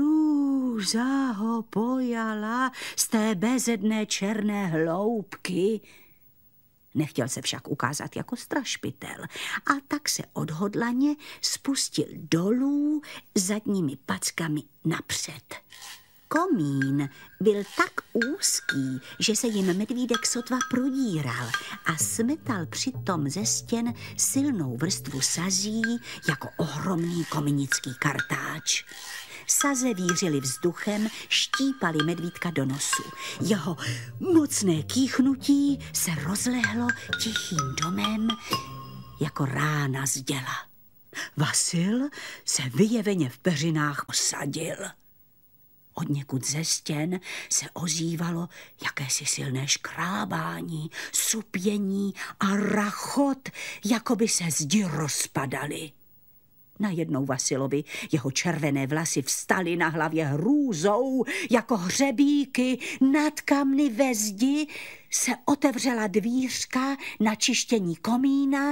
hrůza ho pojala z té bezedné černé hloubky. Nechtěl se však ukázat jako strašpitel a tak se odhodlaně spustil dolů zadními packami napřed. Komín byl tak úzký, že se jim medvídek sotva prodíral a smetal přitom ze stěn silnou vrstvu sazí jako ohromný kominický kartáč. Saze vířily vzduchem, štípali medvídka do nosu. Jeho mocné kýchnutí se rozlehlo tichým domem jako rána z děla. Vasil se vyjeveně v peřinách osadil. Odněkud ze stěn se ozývalo jakési silné škrábání, supění a rachot, jako by se zdi rozpadaly. Najednou Vasilovi jeho červené vlasy vstaly na hlavě hrůzou, jako hřebíky. Nad kamny ve zdi se otevřela dvířka na čištění komína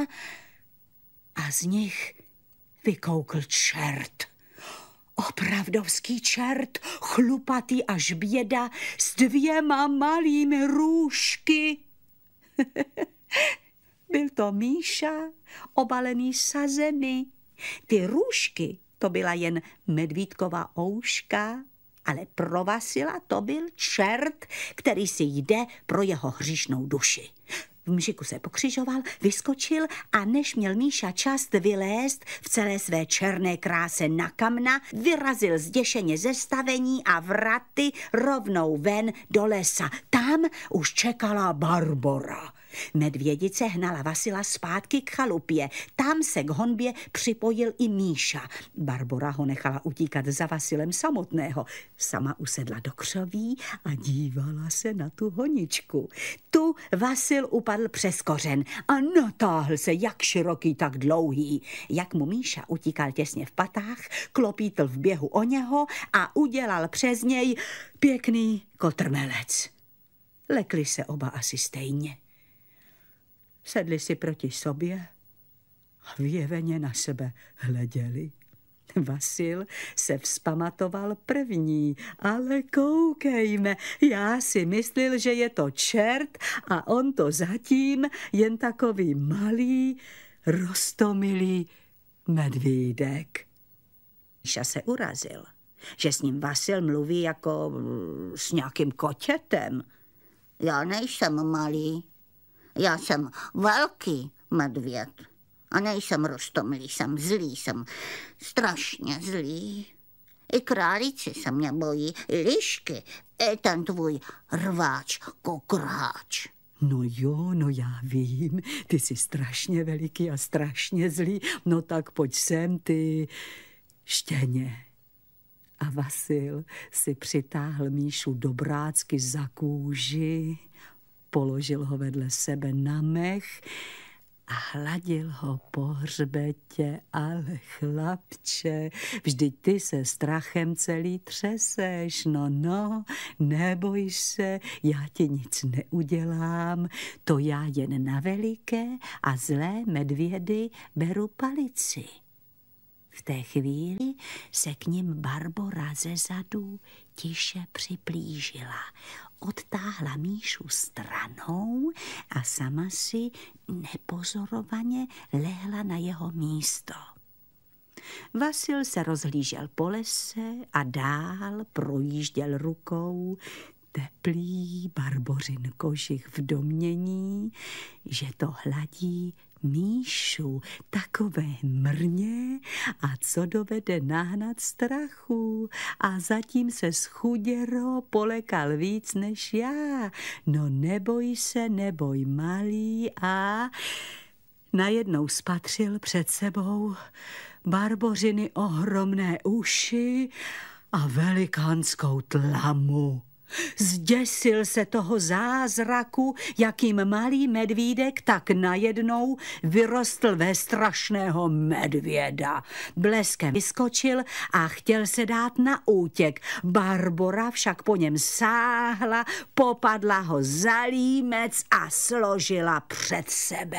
a z nich vykoukl čert. Opravdovský čert, chlupatý až běda, s 2 malými růžky. Byl to Míša, obalený sazemi. Ty růžky, to byla jen medvídková ouška, ale pro Vasila to byl čert, který si jde pro jeho hříšnou duši. V mžiku se pokřižoval, vyskočil a než měl Míša čas vylézt v celé své černé kráse na kamna, vyrazil zděšeně ze stavení a vraty rovnou ven do lesa. Tam už čekala Barbora. Medvědice hnala Vasila zpátky k chalupě. Tam se k honbě připojil i Míša. Barbora ho nechala utíkat za Vasilem samotného. Sama usedla do křoví a dívala se na tu honičku. Tu Vasil upadl přes kořen a natáhl se jak široký, tak dlouhý. Jak mu Míša utíkal těsně v patách, klopítl v běhu o něho a udělal přes něj pěkný kotrmelec. Lekli se oba asi stejně. Sedli si proti sobě a vyjeveně na sebe hleděli. Vasil se vzpamatoval první, ale koukejme, já si myslel, že je to čert a on to zatím jen takový malý, roztomilý medvídek. Míša se urazil, že s ním Vasil mluví jako s nějakým kotětem. Já nejsem malý. Já jsem velký medvěd. A nejsem roztomilý, jsem zlý, jsem strašně zlý. I králíci se mě bojí, i lišky, i ten tvůj rváč, kokrháč. No jo, no já vím, ty jsi strašně veliký a strašně zlý, no tak pojď sem, ty štěně. A Vasil si přitáhl Míšu dobrácky za kůži, položil ho vedle sebe na mech a hladil ho po hřbetě. Ale chlapče, vždyť ty se strachem celý třeseš. No, neboj se, já ti nic neudělám, to já jen na veliké a zlé medvědy beru palici. V té chvíli se k nim Barbora ze zadu tiše připlížila. Odtáhla Míšu stranou a sama si nepozorovaně lehla na jeho místo. Vasil se rozhlížel po lese a dál projížděl rukou teplý Barbořin kožich v domnění, že to hladí Míšu takové mrně a co dovede nahnat strachu. A zatím se schuděro polekal víc než já. No neboj se, neboj malý. A najednou spatřil před sebou Barbořiny ohromné uši a velikánskou tlamu. Zděsil se toho zázraku, jakým malý medvídek tak najednou vyrostl ve strašného medvěda. Bleskem vyskočil a chtěl se dát na útěk. Barbora však po něm sáhla, popadla ho za límec a složila před sebe.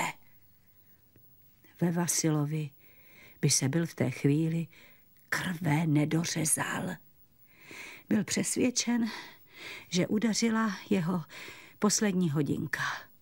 Ve Vasilovi by se byl v té chvíli krve nedořezal. Byl přesvědčen, že udařila jeho poslední hodinka.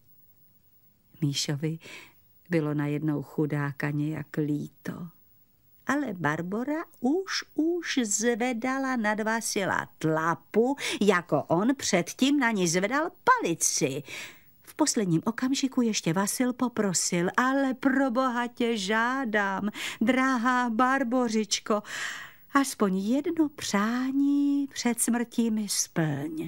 Míšovi bylo najednou chudáka nějak líto. Ale Barbora už zvedala nad Vasila tlapu, jako on předtím na ní zvedal palici. V posledním okamžiku ještě Vasil poprosil, ale proboha tě žádám, drahá Barbořičko, aspoň jedno přání před smrtí mi splň.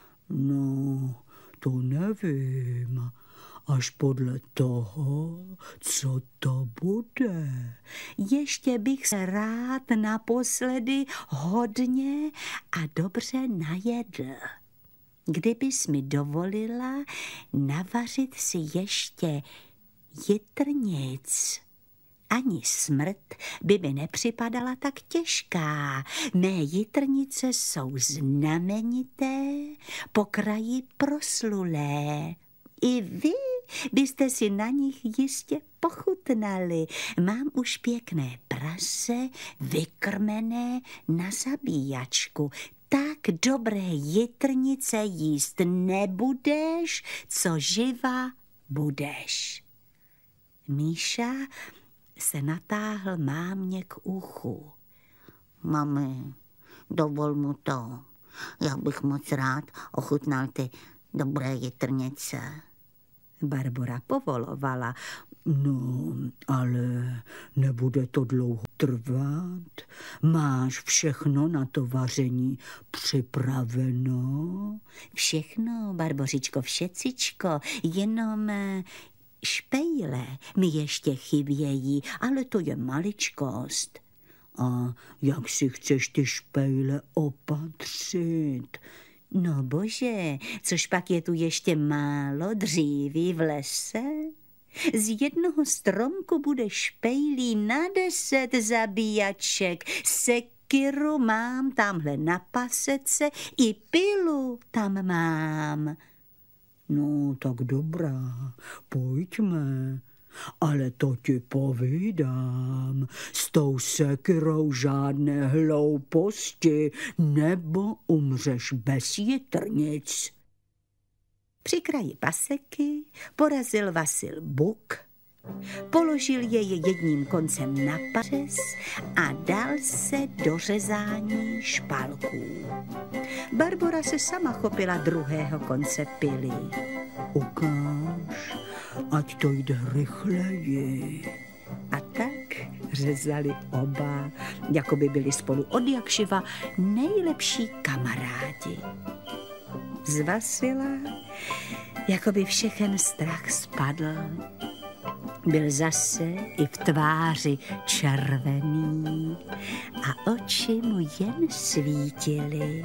No, to nevím, až podle toho, co to bude. Ještě bych se rád naposledy hodně a dobře najedl. Kdybys mi dovolila navařit si ještě jitrnic, ani smrt by mi nepřipadala tak těžká. Mé jitrnice jsou znamenité, po kraji proslulé. I vy byste si na nich jistě pochutnali. Mám už pěkné prase, vykrmené na zabíjačku. Tak dobré jitrnice jíst nebudeš, co živa budeš. Míša se natáhl mámě k uchu. Mami, dovol mu to. Já bych moc rád ochutnal ty dobré jitrnice. Barbora povolovala. No, ale nebude to dlouho trvat. Máš všechno na to vaření připraveno? Všechno, Barbořičko, všecičko, jenom špejle mi ještě chybějí, ale to je maličkost. A jak si chceš ty špejle opatřit? No bože, což pak je tu ještě málo dříví v lese? Z jednoho stromku bude špejlí na 10 zabíjaček. Sekiru mám tamhle na pasece, i pilu tam mám. No, tak dobrá, pojďme. Ale to ti povídám, s tou sekirou žádné hlouposti, nebo umřeš bez jitrnic. Při kraji paseky porazil Vasil buk, položil jej jedním koncem na pařez a dal se do řezání špalků. Barbora se sama chopila druhého konce pily. Ukáž, ať to jde rychleji. A tak řezali oba, jako by byli spolu odjakživa nejlepší kamarádi. Z Vasila jako by všechen strach spadl. Byl zase i v tváři červený a oči mu jen svítily.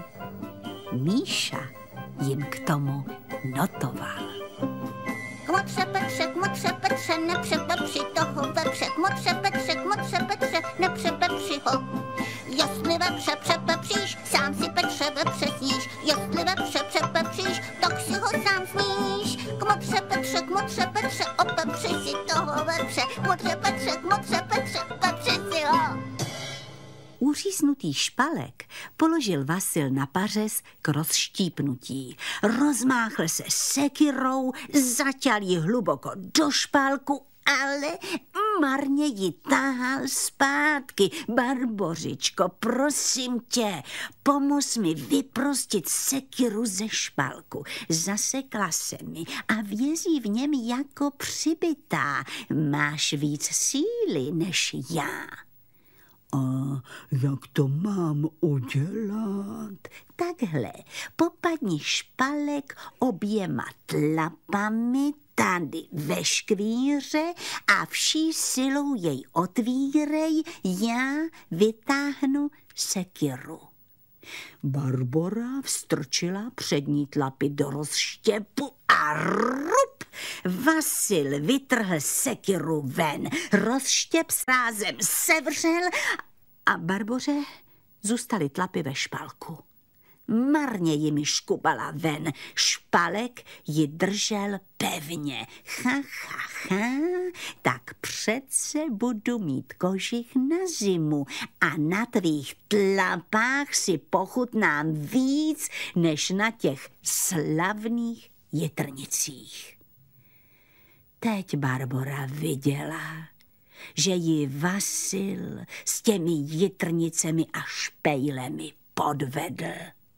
Míša jim k tomu notoval. Kmotře Petře, nepřepepři toho vepře. Kmotře Petře, nepřepepři ho. Jestli vepře přepepříš, sám si Petře vepře sníš. Jestli vepře přepepříš, tak si ho sám sníš. Kmotře Petře, opepři si toho vepře. Kmotře Petře, pepři si ho. Uříznutý špalek položil Vasil na pařez k rozštípnutí. Rozmáchl se sekirou, zaťal ji hluboko do špalku, ale marně ji tahal zpátky. Barbořičko, prosím tě, pomoz mi vyprostit sekiru ze špalku. Zasekla se mi a vězí v něm jako přibytá. Máš víc síly než já. A jak to mám udělat? Takhle, popadni špalek oběma tlapami tady ve škvíře a vší silou jej otvírej, já vytáhnu sekiru. Barbora Vstrčila přední tlapy do rozštěpu a rup! Vasil vytrhl sekiru ven, rozštěp s rázem sevřel a Barboře zůstaly tlapy ve špalku. Marně jimi škubala ven, špalek ji držel pevně. Tak přece budu mít kožich na zimu a na tvých tlapách si pochutnám víc, než na těch slavných jitrnicích. Teď Barbora viděla, že ji Vasil s těmi jitrnicemi a špejlemi podvedl.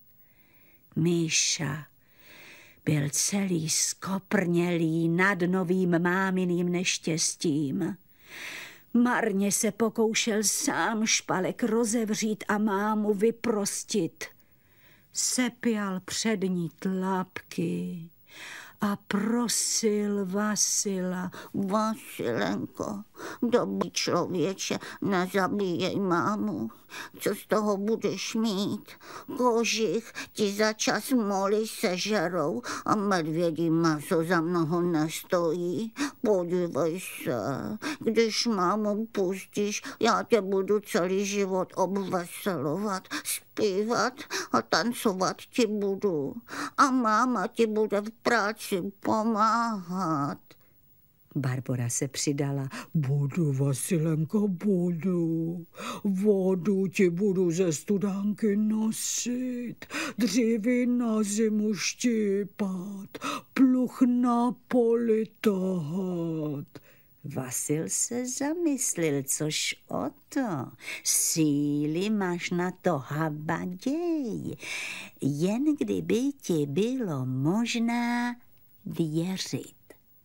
Míša byl celý skoprnělý nad novým máminým neštěstím. Marně se pokoušel sám špalek rozevřít a mámu vyprostit. Sepěl přední tlapky a prosil Vasila. Vasilenko, dobrý člověče, nezabíjej mámu. Co z toho budeš mít? Kožich ti za čas moly sežerou a medvědí maso za mnoho nestojí. Podívej se, když mámu pustíš, já tě budu celý život obveselovat, zpívat a tancovat ti budu. A máma ti bude v práci pomáhat. Barbora se přidala. Budu, Vasilenko, budu. Vodu ti budu ze studánky nosit, dříví na zimu štípat, pluh na poli tahat. Vasil se zamyslil, což o to. Síly máš na to, habaděj. Jen kdyby ti bylo možná věřit.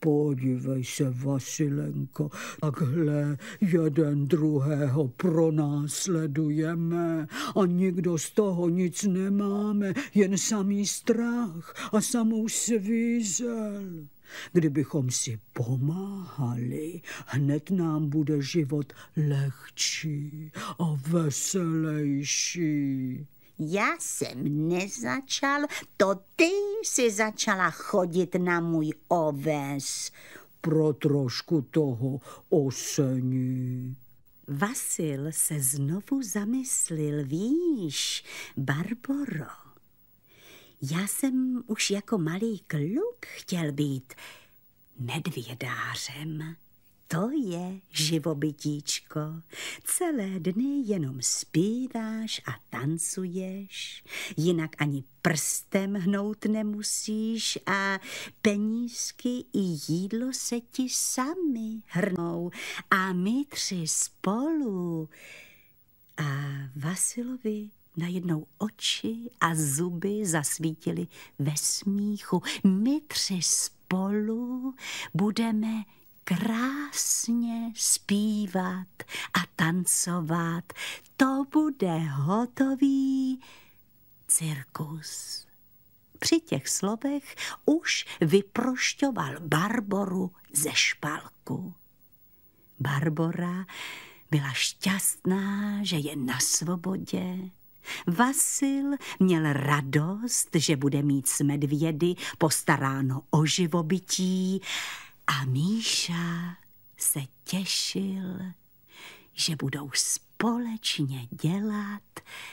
Podívej se, Vasilenko, takhle jeden druhého pronásledujeme a nikdo z toho nic nemáme, jen samý strach a samou svízel. Kdybychom si pomáhali, hned nám bude život lehčí a veselejší. Já jsem nezačal, to ty jsi začala chodit na můj oves. Pro trošku toho osení. Vasil se znovu zamyslil, víš, Barboro. Já jsem už jako malý kluk chtěl být medvědářem. To je živobytíčko. Celé dny jenom zpíváš a tancuješ, jinak ani prstem hnout nemusíš a penízky i jídlo se ti sami hrnou a my tři spolu. A Vasilovi najednou oči a zuby zasvítily ve smíchu. My tři spolu budeme krásně zpívat a tancovat. To bude hotový cirkus. Při těch slovech už vyprošťoval Barboru ze špalku. Barbora byla šťastná, že je na svobodě. Vasil měl radost, že bude mít s medvědy postaráno o živobytí a Míša se těšil, že budou společně dělat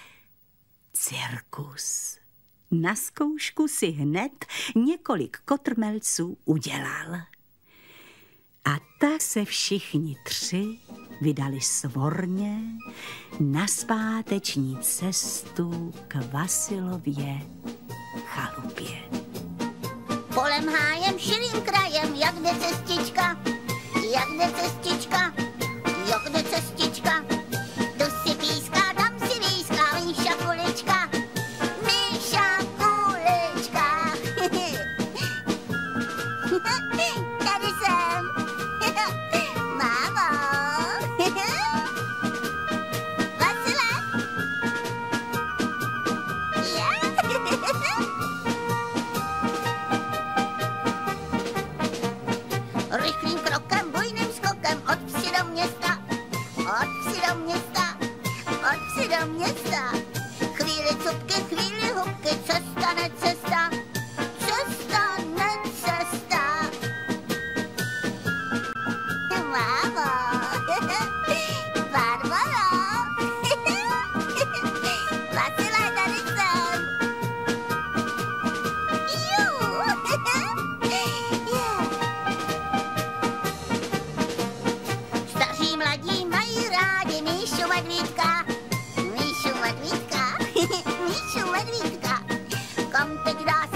cirkus. Na zkoušku si hned několik kotrmelců udělal. A tak se všichni tři vydali svorně na zpáteční cestu k Vasilově chalupě. Polem hájem, širým krajem, jak jde cestička, jak jde cestička, jak jde cestička. Tu si píská, tam si výská, Míša kulička, Míša kulička. Tady jsem, mámo. Vasile? Rychlým krokem, bujným skokem, od vsi do města, od vsi do města, od vsi do města. Chvíli cupky, chvíli hubky, cesta, necesta, cesta, necesta. Mámo, Barbaro, Vasile, tady jsem. Staří mladí mají rádi Míšu medvídka, Míšu medvídka, Míšu medvídka. Kam teď dá